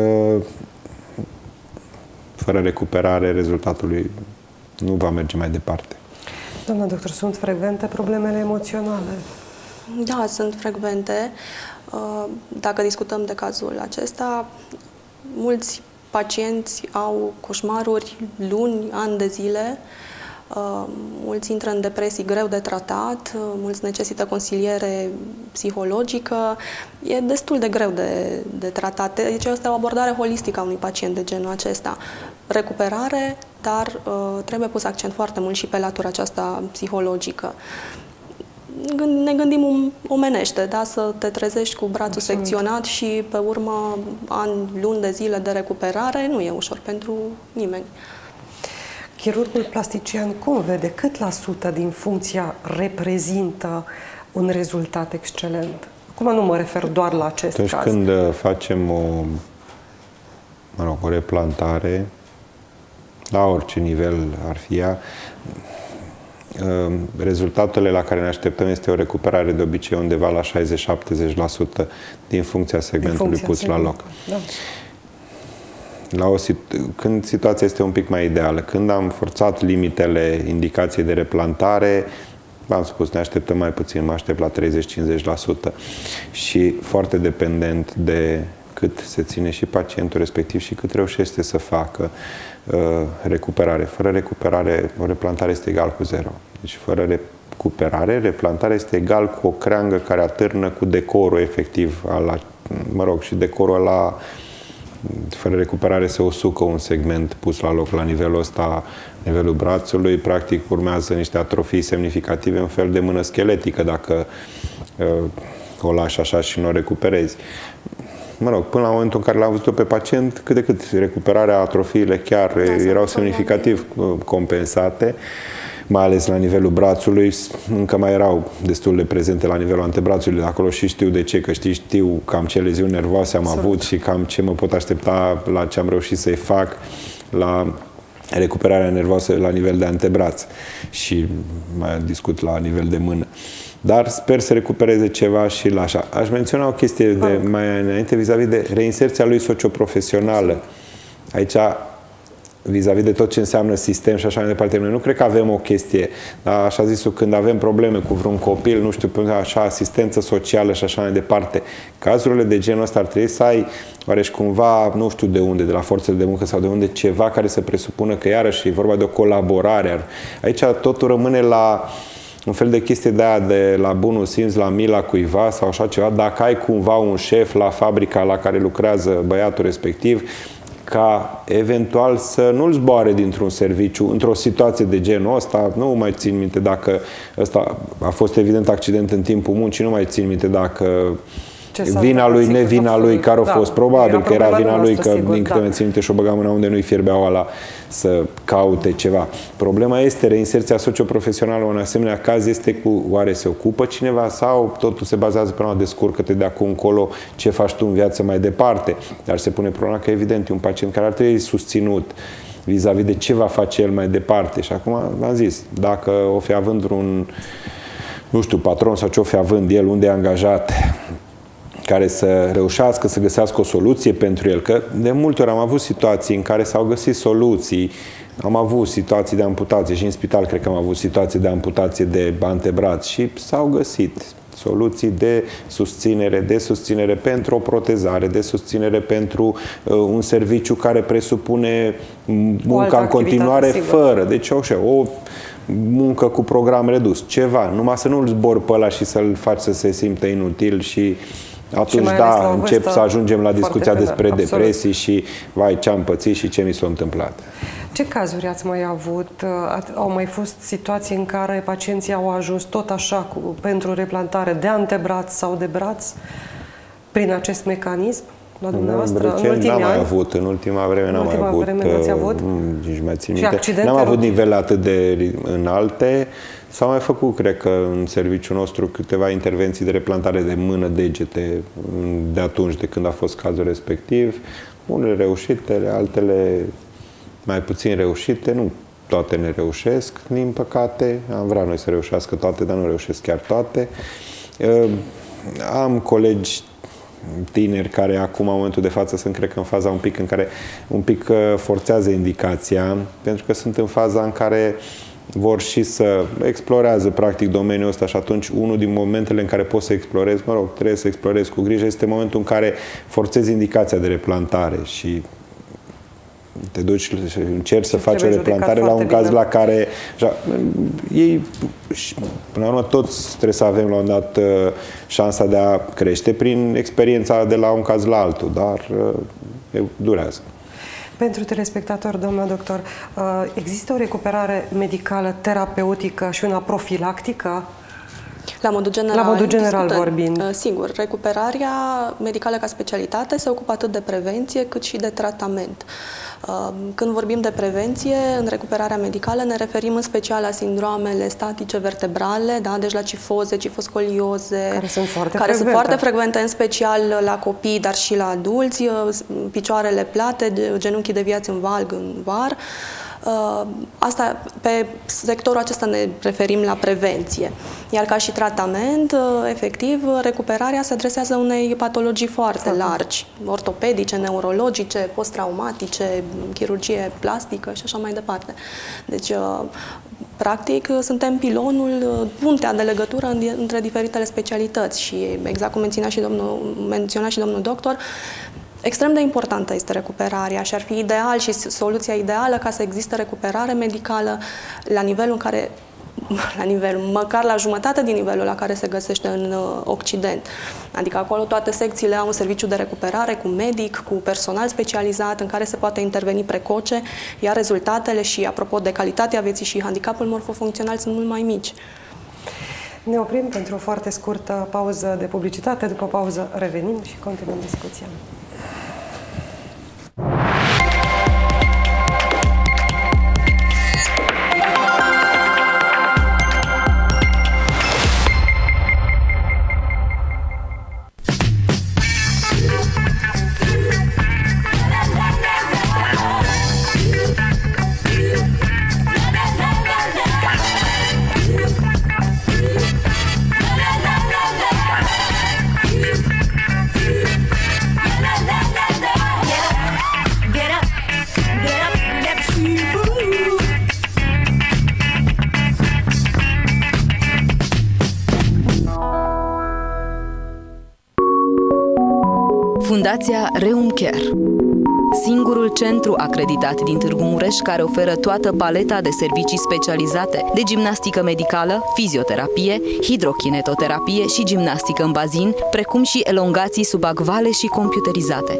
Speaker 3: fără recuperare rezultatului nu va merge mai departe.
Speaker 1: Doamna doctor, sunt frecvente problemele emoționale?
Speaker 2: Da, sunt frecvente. Dacă discutăm de cazul acesta, mulți pacienți au coșmaruri luni, ani de zile, mulți intră în depresii greu de tratat, mulți necesită consiliere psihologică. E destul de greu de, de tratat. Deci este o abordare holistică a unui pacient de genul acesta. Recuperare, dar uh, trebuie pus accent foarte mult și pe latura aceasta psihologică. Gând, ne gândim omenește, da? Să te trezești cu brațul Absolut. secționat și pe urmă ani, luni de zile de recuperare, nu e ușor pentru nimeni.
Speaker 1: Chirurgul plastician cum vede cât la sută din funcția reprezintă un rezultat excelent? Acum nu mă refer doar la acest
Speaker 3: Atunci
Speaker 1: caz.
Speaker 3: când facem o, mă rog, o replantare, la orice nivel ar fi ea, rezultatele la care ne așteptăm este o recuperare de obicei undeva la șaizeci-șaptezeci la sută din funcția segmentului din funcția pus segment. la loc. Da. La o, când situația este un pic mai ideală, când am forțat limitele indicației de replantare, v-am spus, ne așteptăm mai puțin, mă aștept la treizeci-cincizeci la sută și foarte dependent de cât se ține și pacientul respectiv și cât reușește să facă uh, recuperare. Fără recuperare, o replantare este egal cu zero. Deci fără recuperare, replantarea este egal cu o creangă care atârnă cu decorul efectiv, ala, mă rog, și decorul la fără recuperare se usucă un segment pus la loc la nivelul ăsta, nivelul brațului, practic urmează niște atrofii semnificative, un fel de mână scheletică dacă uh, o lași așa și nu o recuperezi. Mă rog, până la momentul în care l-am văzut pe pacient, cât de cât recuperarea, atrofiile chiar da, erau semnificativ compensate, mai ales la nivelul brațului, încă mai erau destul de prezente la nivelul antebrațului de acolo și știu de ce, că știi, știu cam ce leziuni nervoase am avut și cam ce mă pot aștepta la ce am reușit să-i fac la recuperarea nervoasă la nivel de antebraț și mai discut la nivel de mână. Dar sper să recupereze ceva și la așa. Aș menționa o chestie de mai înainte vis-a-vis de reinserția lui socioprofesională. Aici, vis-a-vis de tot ce înseamnă sistem și așa mai departe. Noi nu cred că avem o chestie, dar așa zisul, când avem probleme cu vreun copil, nu știu, așa, asistență socială și așa mai departe. Cazurile de genul ăsta ar trebui să ai, oareși cumva, nu știu de unde, de la forțele de muncă sau de unde, ceva care să presupună că iarăși e vorba de o colaborare. Aici totul rămâne la un fel de chestie de aia de la bunul simț, la mila cuiva sau așa ceva, dacă ai cumva un șef la fabrica la care lucrează băiatul respectiv, ca eventual să nu-l zboare dintr-un serviciu într-o situație de genul ăsta, nu mai țin minte dacă ăsta a fost evident accident în timpul muncii, nu mai țin minte dacă vina lui, nevina lui, care a fost, probabil că era vina lui, că din câte mi țin minte și-o băga mâna unde nu-i fierbeau ăla să caute ceva. Problema este reinserția socioprofesională în asemenea caz este cu oare se ocupă cineva sau totul se bazează pe una descurcă-te de acum încolo, ce faci tu în viață mai departe. Dar se pune problema că evident e un pacient care ar trebui susținut vis-a-vis de ce va face el mai departe. Și acum v-am zis, dacă o fi având vreun, nu știu, patron sau ce o fi având el, unde e angajat, care să reușească să găsească o soluție pentru el. Că de multe ori am avut situații în care s-au găsit soluții, am avut situații de amputație și în spital cred că am avut situații de amputație de antebraț și s-au găsit soluții de susținere, de susținere pentru o protezare, de susținere pentru uh, un serviciu care presupune munca în continuare sigur. fără. Deci o, o muncă cu program redus, ceva, numai să nu-l zbori pe ăla și să-l faci să se simtă inutil și atunci, și da, încep să ajungem la discuția despre absolut. depresii și vai, ce am pățit și ce mi s-a întâmplat.
Speaker 1: Ce cazuri ați mai avut? Au mai fost situații în care pacienții au ajuns tot așa cu, pentru replantare de antebraț sau de braț prin acest mecanism? La dumneavoastră, în ultimii
Speaker 3: n-am
Speaker 1: ani?
Speaker 3: mai avut, în ultima vreme n-am mai avut.
Speaker 1: Vreme n-ați avut?
Speaker 3: Nici mai țin minte. N-am avut nivele atât de înalte. S-au mai făcut, cred că, în serviciul nostru câteva intervenții de replantare de mână, degete, de atunci, de când a fost cazul respectiv. Unele reușite, altele mai puțin reușite. Nu toate ne reușesc, din păcate. Am vrea noi să reușească toate, dar nu reușesc chiar toate. Am colegi tineri care acum, în momentul de față, sunt, cred că, în faza un pic în care un pic forțează indicația, pentru că sunt în faza în care vor și să explorează practic domeniul ăsta și atunci unul din momentele în care poți să explorezi, mă rog, trebuie să explorezi cu grijă, este momentul în care forțezi indicația de replantare și te duci și încerci să faci o replantare la un caz la care așa, ei, până la urmă, toți trebuie să avem la un dat șansa de a crește prin experiența de la un caz la altul, dar durează.
Speaker 1: Pentru telespectatori, domnule doctor, există o recuperare medicală, terapeutică și una profilactică?
Speaker 2: La modul general,
Speaker 1: La modul general vorbind.
Speaker 2: Sigur, recuperarea medicală ca specialitate se ocupă atât de prevenție cât și de tratament. Când vorbim de prevenție, în recuperarea medicală ne referim în special la sindroamele statice vertebrale, da? Deci la cifoze, cifoscolioze,
Speaker 1: care sunt foarte
Speaker 2: care
Speaker 1: frecvente.
Speaker 2: sunt foarte frecvente, în special la copii, dar și la adulți, picioarele plate, genunchii deviați în valg, în var. Asta, pe sectorul acesta ne referim la prevenție. Iar ca și tratament, efectiv, recuperarea se adresează unei patologii foarte largi, ortopedice, neurologice, post-traumatice, chirurgie plastică și așa mai departe. Deci, practic, suntem pilonul, puntea de legătură între diferitele specialități și, exact cum menționa și domnul, menționa și domnul doctor, extrem de importantă este recuperarea și ar fi ideal și soluția ideală ca să existe recuperare medicală la nivelul în care, la nivel, măcar la jumătate din nivelul la care se găsește în Occident. Adică acolo toate secțiile au un serviciu de recuperare cu medic, cu personal specializat în care se poate interveni precoce, iar rezultatele și, apropo de calitatea vieții și handicapul morfofuncțional, sunt mult mai mici.
Speaker 1: Ne oprim pentru o foarte scurtă pauză de publicitate. După pauză revenim și continuăm discuția.
Speaker 6: Fundația Reum Care, singurul centru acreditat din Târgu Mureș care oferă toată paleta de servicii specializate de gimnastică medicală, fizioterapie, hidrokinetoterapie și gimnastică în bazin, precum și elongații subacvale și computerizate.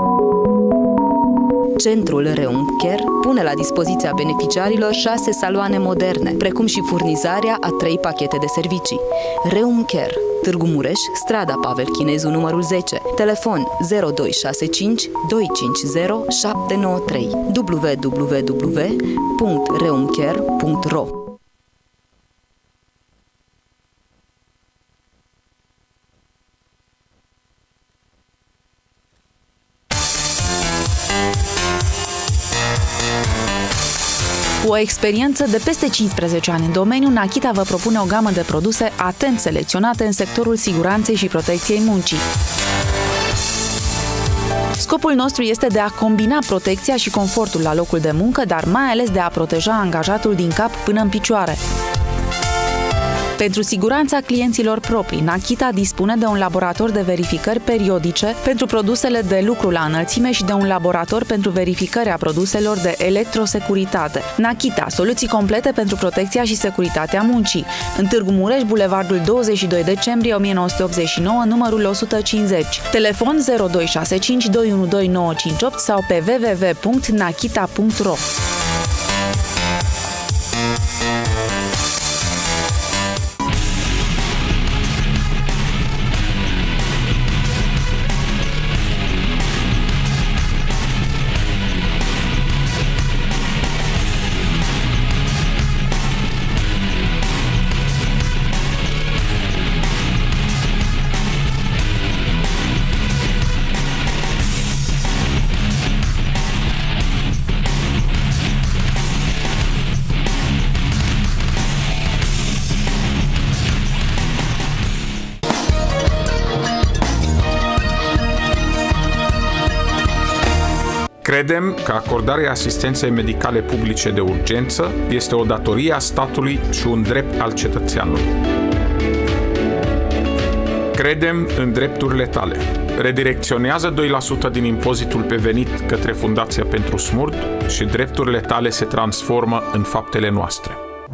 Speaker 6: Centrul Reum Care pune la dispoziția beneficiarilor șase saloane moderne, precum și furnizarea a trei pachete de servicii. Reum Care, Târgu Mureș, strada Pavel Chinezu, numărul zece, telefon zero doi șase cinci doi cinci zero șapte nouă trei, w w w punct reumcare punct ro.
Speaker 7: Cu o experiență de peste cincisprezece ani în domeniu, Nakita vă propune o gamă de produse atent selecționate în sectorul siguranței și protecției muncii. Scopul nostru este de a combina protecția și confortul la locul de muncă, dar mai ales de a proteja angajatul din cap până în picioare. Pentru siguranța clienților proprii, Nakita dispune de un laborator de verificări periodice pentru produsele de lucru la înălțime și de un laborator pentru verificarea produselor de electrosecuritate. Nakita, soluții complete pentru protecția și securitatea muncii. În Târgu Mureș, Bulevardul douăzeci și doi decembrie o mie nouă sute optzeci și nouă, numărul o sută cincizeci. Telefon zero doi șase cinci doi unu doi nouă cinci opt sau pe w w w punct nakita punct ro.
Speaker 8: Credem că acordarea asistenței medicale publice de urgență este o datorie a statului și un drept al cetățeanului. Credem în drepturile tale. Redirecționează doi la sută din impozitul pe venit către Fundația pentru Smurd și drepturile tale se transformă în faptele noastre.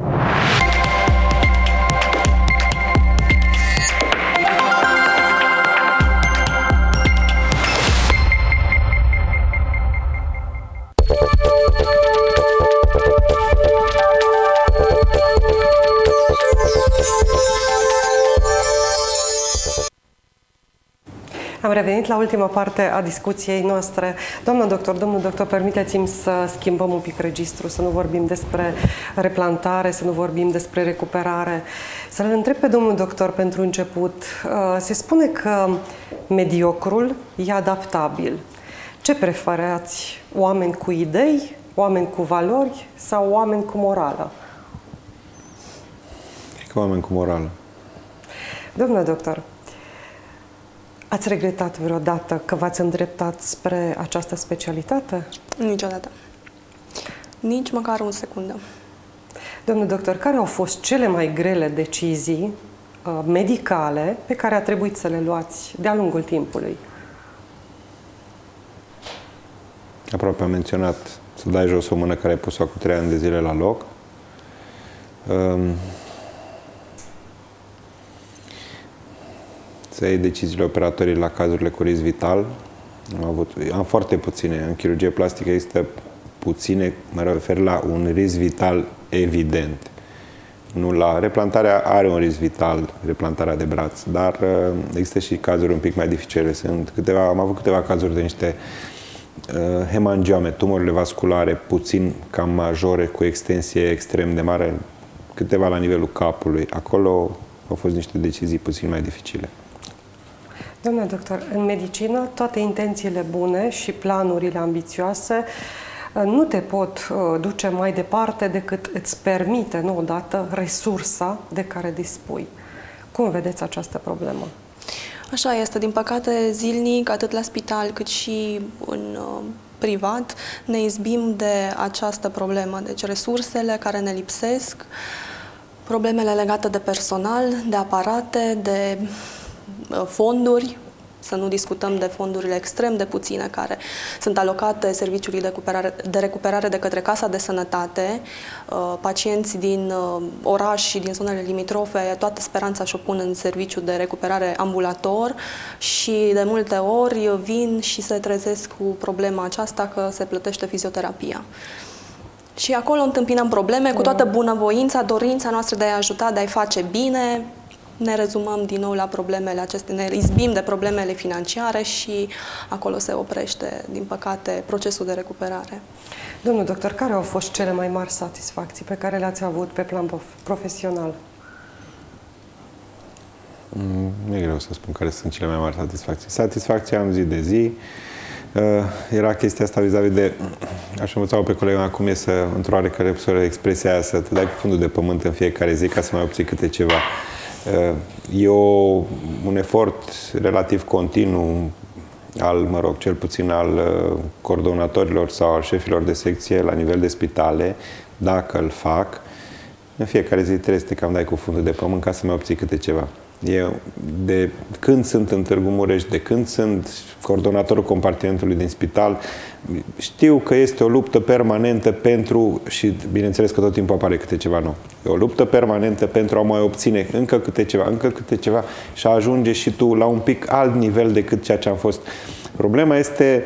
Speaker 1: Am revenit la ultima parte a discuției noastre. Doamna doctor, domnul doctor, permiteți-mi să schimbăm un pic registru, să nu vorbim despre replantare, să nu vorbim despre recuperare. Să-l întreb pe domnul doctor pentru început. Se spune că mediocrul e adaptabil. Ce preferați? Oameni cu idei, oameni cu valori sau oameni cu morală?
Speaker 3: Cred că oameni cu morală.
Speaker 1: Domnul doctor, ați regretat vreodată că v-ați îndreptat spre această specialitate?
Speaker 2: Niciodată. Nici măcar o secundă.
Speaker 1: Domnul doctor, care au fost cele mai grele decizii uh, medicale pe care a trebuit să le luați de-a lungul timpului?
Speaker 3: Aproape am menționat să dai jos o mână care ai pus-o cu trei ani de zile la loc. Um, să iei deciziile operatorii la cazurile cu risc vital. Am, avut, am foarte puține. În chirurgie plastică există puține, mă refer la un risc vital evident. Nu la replantarea are un risc vital, replantarea de braț, dar există și cazuri un pic mai dificile. Sunt câteva, am avut câteva cazuri de niște uh, hemangiome, tumorile vasculare puțin cam majore, cu extensie extrem de mare, câteva la nivelul capului. Acolo au fost niște decizii puțin mai dificile.
Speaker 1: Doamna doctor, în medicină, toate intențiile bune și planurile ambițioase nu te pot uh, duce mai departe decât îți permite, nu odată, resursa de care dispui. Cum vedeți această problemă?
Speaker 2: Așa este. Din păcate, zilnic, atât la spital cât și în uh, privat, ne izbim de această problemă. Deci resursele care ne lipsesc, problemele legate de personal, de aparate, de uh, fonduri. Să nu discutăm de fondurile extrem de puține care sunt alocate serviciului de recuperare de, recuperare de către Casa de Sănătate. Pacienți din oraș și din zonele limitrofe, toată speranța și-o pun în serviciu de recuperare ambulator și de multe ori vin și se trezesc cu problema aceasta că se plătește fizioterapia. Și acolo întâmpinăm probleme cu toată bunăvoința, dorința noastră de a ajuta, de a-i face bine. Ne rezumăm din nou la problemele acestea, ne izbim de problemele financiare și acolo se oprește, din păcate, procesul de recuperare.
Speaker 1: Domnul doctor, care au fost cele mai mari satisfacții pe care le-ați avut pe plan profesional?
Speaker 3: Nu e greu să spun care sunt cele mai mari satisfacții. Satisfacția am zi de zi. Era chestia asta vis-a-vis de... Aș învăța-o pe colega mea cum e să, într-o oarecare expresia aia, să te dai cu fundul de pământ în fiecare zi ca să mai obții câte ceva. E o, un efort relativ continuu al, mă rog, cel puțin al coordonatorilor sau al șefilor de secție la nivel de spitale, dacă îl fac, În fiecare zi trebuie să te cam dai cu fundul de pământ ca să mai obții câte ceva. Eu, de când sunt în Târgu Mureș, de când sunt coordonatorul compartimentului din spital, știu că este o luptă permanentă pentru, și bineînțeles că tot timpul apare câte ceva nou, e o luptă permanentă pentru a mai obține încă câte ceva, încă câte ceva și a ajunge și tu la un pic alt nivel decât ceea ce am fost. Problema este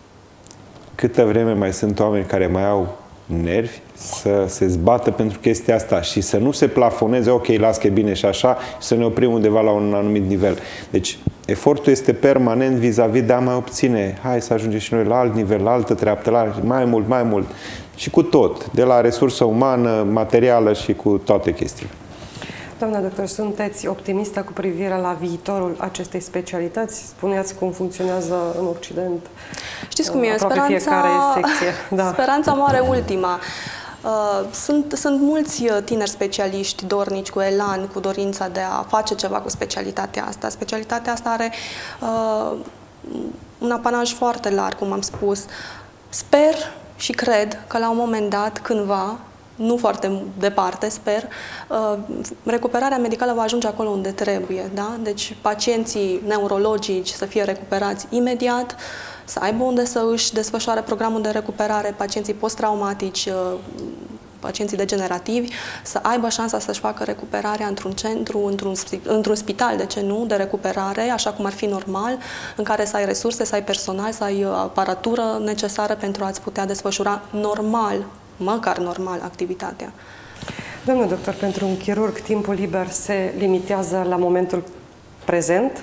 Speaker 3: câtă vreme mai sunt oameni care mai au nervi să se zbată pentru chestia asta și să nu se plafoneze, ok, las că e bine și așa, și să ne oprim undeva la un anumit nivel. Deci, efortul este permanent vis-a-vis de a mai obține, hai să ajungem și noi la alt nivel, la altă treaptă, la mai mult, mai mult. Și cu tot, de la resursă umană, materială și cu toate chestiile.
Speaker 1: Doamna doctor, sunteți optimistă cu privire la viitorul acestei specialități? Spuneați cum funcționează în Occident.
Speaker 2: Știți cum e? Speranța,
Speaker 1: fiecare secție. Da.
Speaker 2: Speranța moare ultima. Sunt, sunt mulți tineri specialiști dornici, cu elan, cu dorința de a face ceva cu specialitatea asta. Specialitatea asta are uh, un apanaj foarte larg, cum am spus. Sper și cred că la un moment dat, cândva, nu foarte departe, sper, recuperarea medicală va ajunge acolo unde trebuie. Da? Deci pacienții neurologici să fie recuperați imediat, să aibă unde să își desfășoare programul de recuperare, pacienții post-traumatici, pacienții degenerativi, să aibă șansa să-și facă recuperarea într-un centru, într-un, într-un spital, de ce nu, de recuperare, așa cum ar fi normal, în care să ai resurse, să ai personal, să ai aparatură necesară pentru a-ți putea desfășura normal, măcar normal, activitatea.
Speaker 1: Doamnă doctor, pentru un chirurg, timpul liber se limitează la momentul prezent?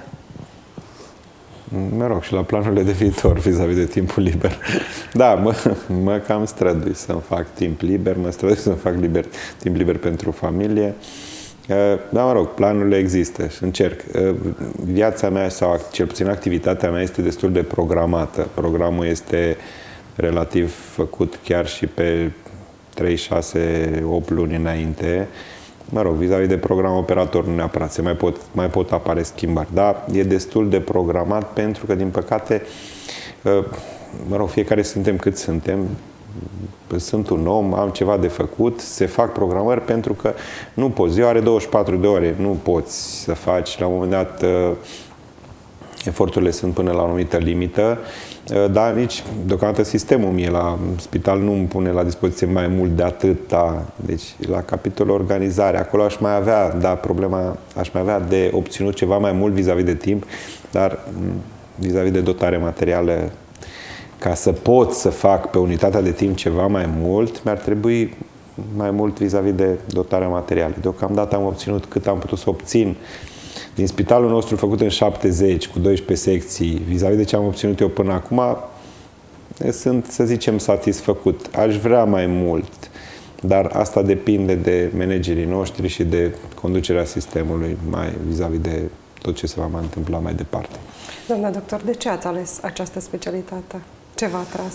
Speaker 3: Mă rog, și la planurile de viitor vis-a-vis de timpul liber. Da, mă, mă cam strădui să-mi fac timp liber, mă strădui să-mi fac liber, timp liber pentru familie. Da, mă rog, planurile există și încerc. Viața mea, sau cel puțin activitatea mea, este destul de programată. Programul este relativ făcut chiar și pe trei, șase, opt luni înainte. Mă rog, vis-a-vis de program operator nu neapărat, se mai pot, mai pot apare schimbări, dar e destul de programat pentru că, din păcate, mă rog, fiecare suntem cât suntem, sunt un om, am ceva de făcut, se fac programări pentru că nu poți, ziua are douăzeci și patru de ore, nu poți să faci, la un moment dat eforturile sunt până la o anumită limită, dar nici deocamdată sistemul mie la spital nu îmi pune la dispoziție mai mult de atâta. Deci la capitolul organizare, acolo aș mai avea, da, problema, aș mai avea de obținut ceva mai mult vis-a-vis de timp, dar vis-a-vis de dotare materială, ca să pot să fac pe unitatea de timp ceva mai mult, mi-ar trebui mai mult vis-a-vis de dotarea materială. Deocamdată am obținut cât am putut să obțin din spitalul nostru făcut în șaptezeci, cu doisprezece secții, vis-a-vis de ce am obținut eu până acum, sunt, să zicem, satisfăcut. Aș vrea mai mult, dar asta depinde de managerii noștri și de conducerea sistemului, mai vis-a-vis de tot ce se va mai întâmpla mai departe.
Speaker 1: Doamna doctor, de ce ați ales această specialitate? Ce v-a atras?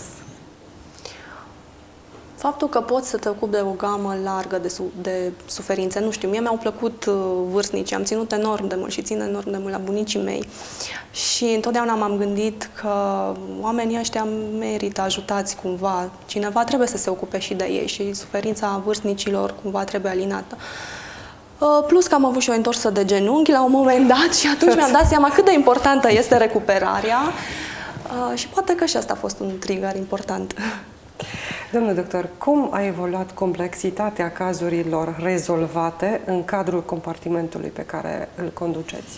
Speaker 2: Faptul că poți să te ocupi de o gamă largă de, su de suferințe, nu știu, mie mi-au plăcut uh, vârstnicii, am ținut enorm de mult și țin enorm de mult la bunicii mei și întotdeauna m-am gândit că oamenii ăștia merită ajutați cumva, cineva trebuie să se ocupe și de ei și suferința vârstnicilor cumva trebuie alinată. Uh, plus că am avut și o întorsă de genunchi la un moment dat și atunci mi-am dat seama cât de importantă este recuperarea uh, și poate că și asta a fost un trigger important.
Speaker 1: Domnule doctor, cum a evoluat complexitatea cazurilor rezolvate în cadrul compartimentului pe care îl conduceți?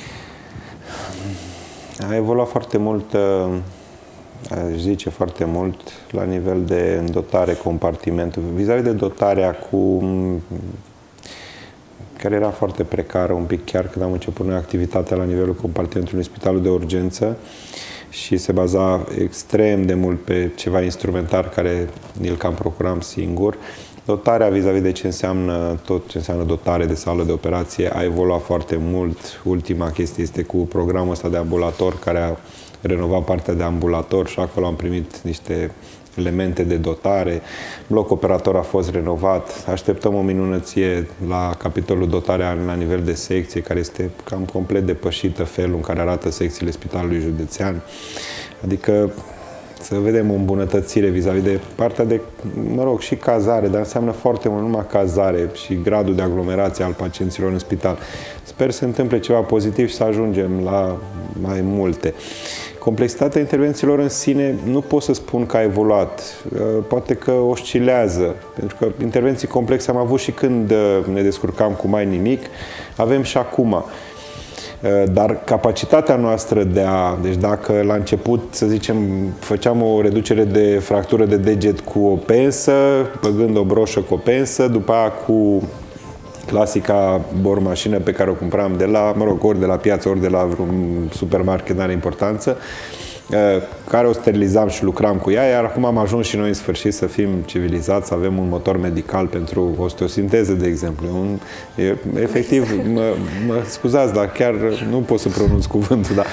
Speaker 3: A evoluat foarte mult, aș zice foarte mult, la nivel de dotare compartimentul. Vis-a-vis de dotarea cu care era foarte precară un pic chiar când am început noi activitatea la nivelul compartimentului Spitalul de Urgență, și se baza extrem de mult pe ceva instrumentar care îl cam procuram singur. Dotarea vis-a-vis de ce înseamnă tot ce înseamnă dotare de sală de operație a evoluat foarte mult. Ultima chestie este cu programul ăsta de ambulator care a renovat partea de ambulator și acolo am primit niște elemente de dotare. Bloc operator a fost renovat. Așteptăm o minunăție la capitolul dotarea la nivel de secție, care este cam complet depășită felul în care arată secțiile Spitalului Județean. Adică să vedem o îmbunătățire vis-a-vis de partea de, mă rog, și cazare, dar înseamnă foarte mult numai cazare și gradul de aglomerație al pacienților în spital. Sper să se întâmple ceva pozitiv și să ajungem la mai multe. Complexitatea intervențiilor în sine nu pot să spun că a evoluat. Poate că oscilează, pentru că intervenții complexe am avut și când ne descurcam cu mai nimic, avem și acum. Dar capacitatea noastră de a... Deci dacă la început, să zicem, făceam o reducere de fractură de deget cu o pensă, băgând o broșă cu o pensă, după aia cu clasica bormașină pe care o cumpăram de la, mă rog, ori de la piață, ori de la vreun supermarket, n-are importanță, care o sterilizam și lucram cu ea, iar acum am ajuns și noi în sfârșit să fim civilizați, să avem un motor medical pentru osteosinteză, de exemplu. Un, e, efectiv, mă, mă scuzați, dar chiar nu pot să pronunț cuvântul, dar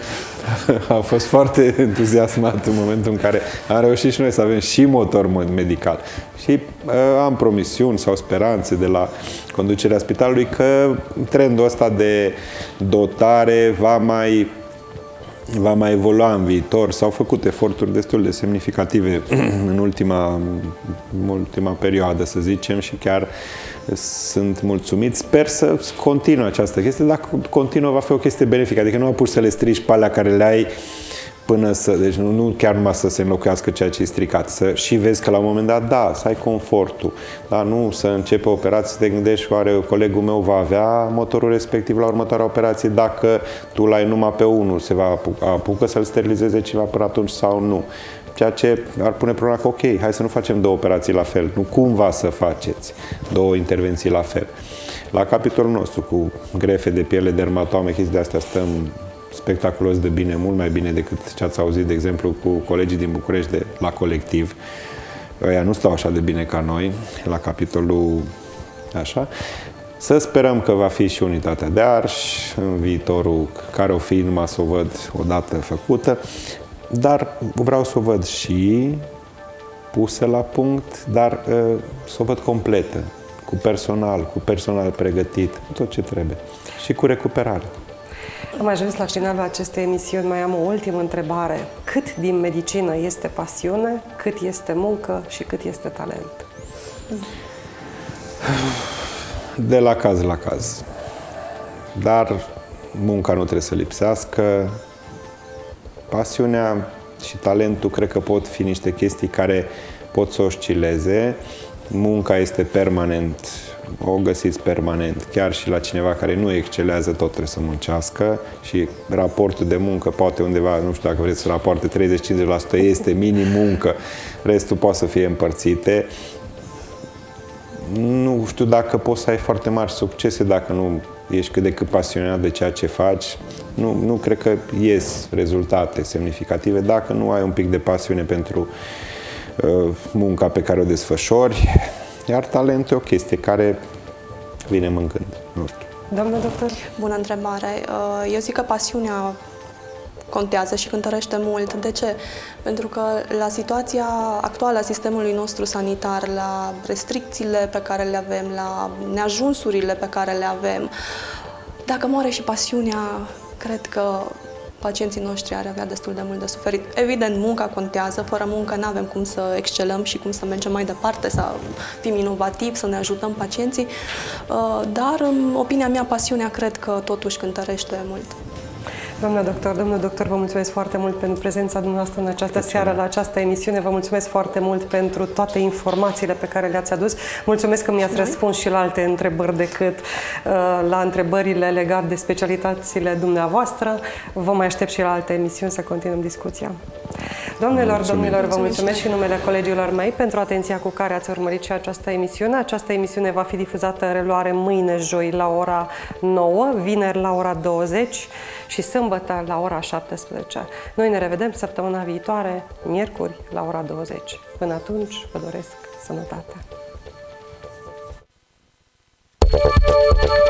Speaker 3: a fost foarte entuziasmat în momentul în care am reușit și noi să avem și motor medical. Și uh, am promisiuni sau speranțe de la conducerea spitalului că trendul ăsta de dotare va mai va mai evolua în viitor. S-au făcut eforturi destul de semnificative în ultima, în ultima perioadă, să zicem, și chiar sunt mulțumit. Sper să continue această chestie. Dacă continuă, va fi o chestie benefică. Adică nu apuci să le strici pe alea care le ai până să... Deci nu, nu chiar numai să se înlocuiască ceea ce e stricat. Să și vezi că la un moment dat, da, să ai confortul. Dar nu să începe operație, să te gândești, oare colegul meu va avea motorul respectiv la următoarea operație, dacă tu l-ai numai pe unul, se va apuca, apucă să-l sterilizeze ceva până atunci sau nu. Ceea ce ar pune problema că, ok, hai să nu facem două operații la fel. Nu cumva să faceți două intervenții la fel. La capitolul nostru, cu grefe de piele, dermatome, chestii de astea, stăm spectaculos de bine, mult mai bine decât ce ați auzit, de exemplu, cu colegii din București de la Colectiv. Ăia nu stau așa de bine ca noi, la capitolul așa. Să sperăm că va fi și unitatea de Arș în viitorul, care o fi numai să o văd odată făcută, dar vreau să o văd și pusă la punct, dar să o văd completă, cu personal, cu personal pregătit, cu tot ce trebuie și cu recuperare.
Speaker 1: Am ajuns la finalul acestei emisiuni. Mai am o ultimă întrebare. Cât din medicină este pasiune, cât este muncă și cât este talent?
Speaker 3: De la caz la caz. Dar munca nu trebuie să lipsească. Pasiunea și talentul cred că pot fi niște chestii care pot să oscileze. Munca este permanent. O găsiți permanent. Chiar și la cineva care nu excelează, tot trebuie să muncească și raportul de muncă poate undeva, nu știu dacă vreți să rapoarte treizeci cincizeci la sută, este minim muncă, restul poate să fie împărțite. Nu știu dacă poți să ai foarte mari succese dacă nu ești cât de cât pasionat de ceea ce faci. Nu, nu cred că ies rezultate semnificative dacă nu ai un pic de pasiune pentru uh, munca pe care o desfășori. Iar talentul e o chestie care vine mâncând. Nu știu.
Speaker 1: Doamna doctor?
Speaker 2: Bună întrebare. Eu zic că pasiunea contează și cântărește mult. De ce? Pentru că la situația actuală a sistemului nostru sanitar, la restricțiile pe care le avem, la neajunsurile pe care le avem, dacă moare și pasiunea, cred că pacienții noștri ar avea destul de mult de suferit. Evident, munca contează, fără muncă nu avem cum să excelăm și cum să mergem mai departe, să fim inovativi, să ne ajutăm pacienții, dar, în opinia mea, pasiunea cred că totuși cântărește mult.
Speaker 1: Doamna doctor, domnul doctor, vă mulțumesc foarte mult pentru prezența dumneavoastră în această seară la această emisiune. Vă mulțumesc foarte mult pentru toate informațiile pe care le-ați adus. Mulțumesc că mi-ați răspuns și la alte întrebări decât uh, la întrebările legate de specialitățile dumneavoastră. Vă mai aștept și la alte emisiuni să continuăm discuția. Doamnelor, domnilor, vă mulțumesc și în numele colegilor mei pentru atenția cu care ați urmărit și această emisiune. Această emisiune va fi difuzată în reluare mâine, joi, la ora nouă, vineri la ora douăzeci și sâmbătă la ora șaptesprezece. Noi ne revedem săptămâna viitoare, miercuri, la ora douăzeci. Până atunci, vă doresc sănătate!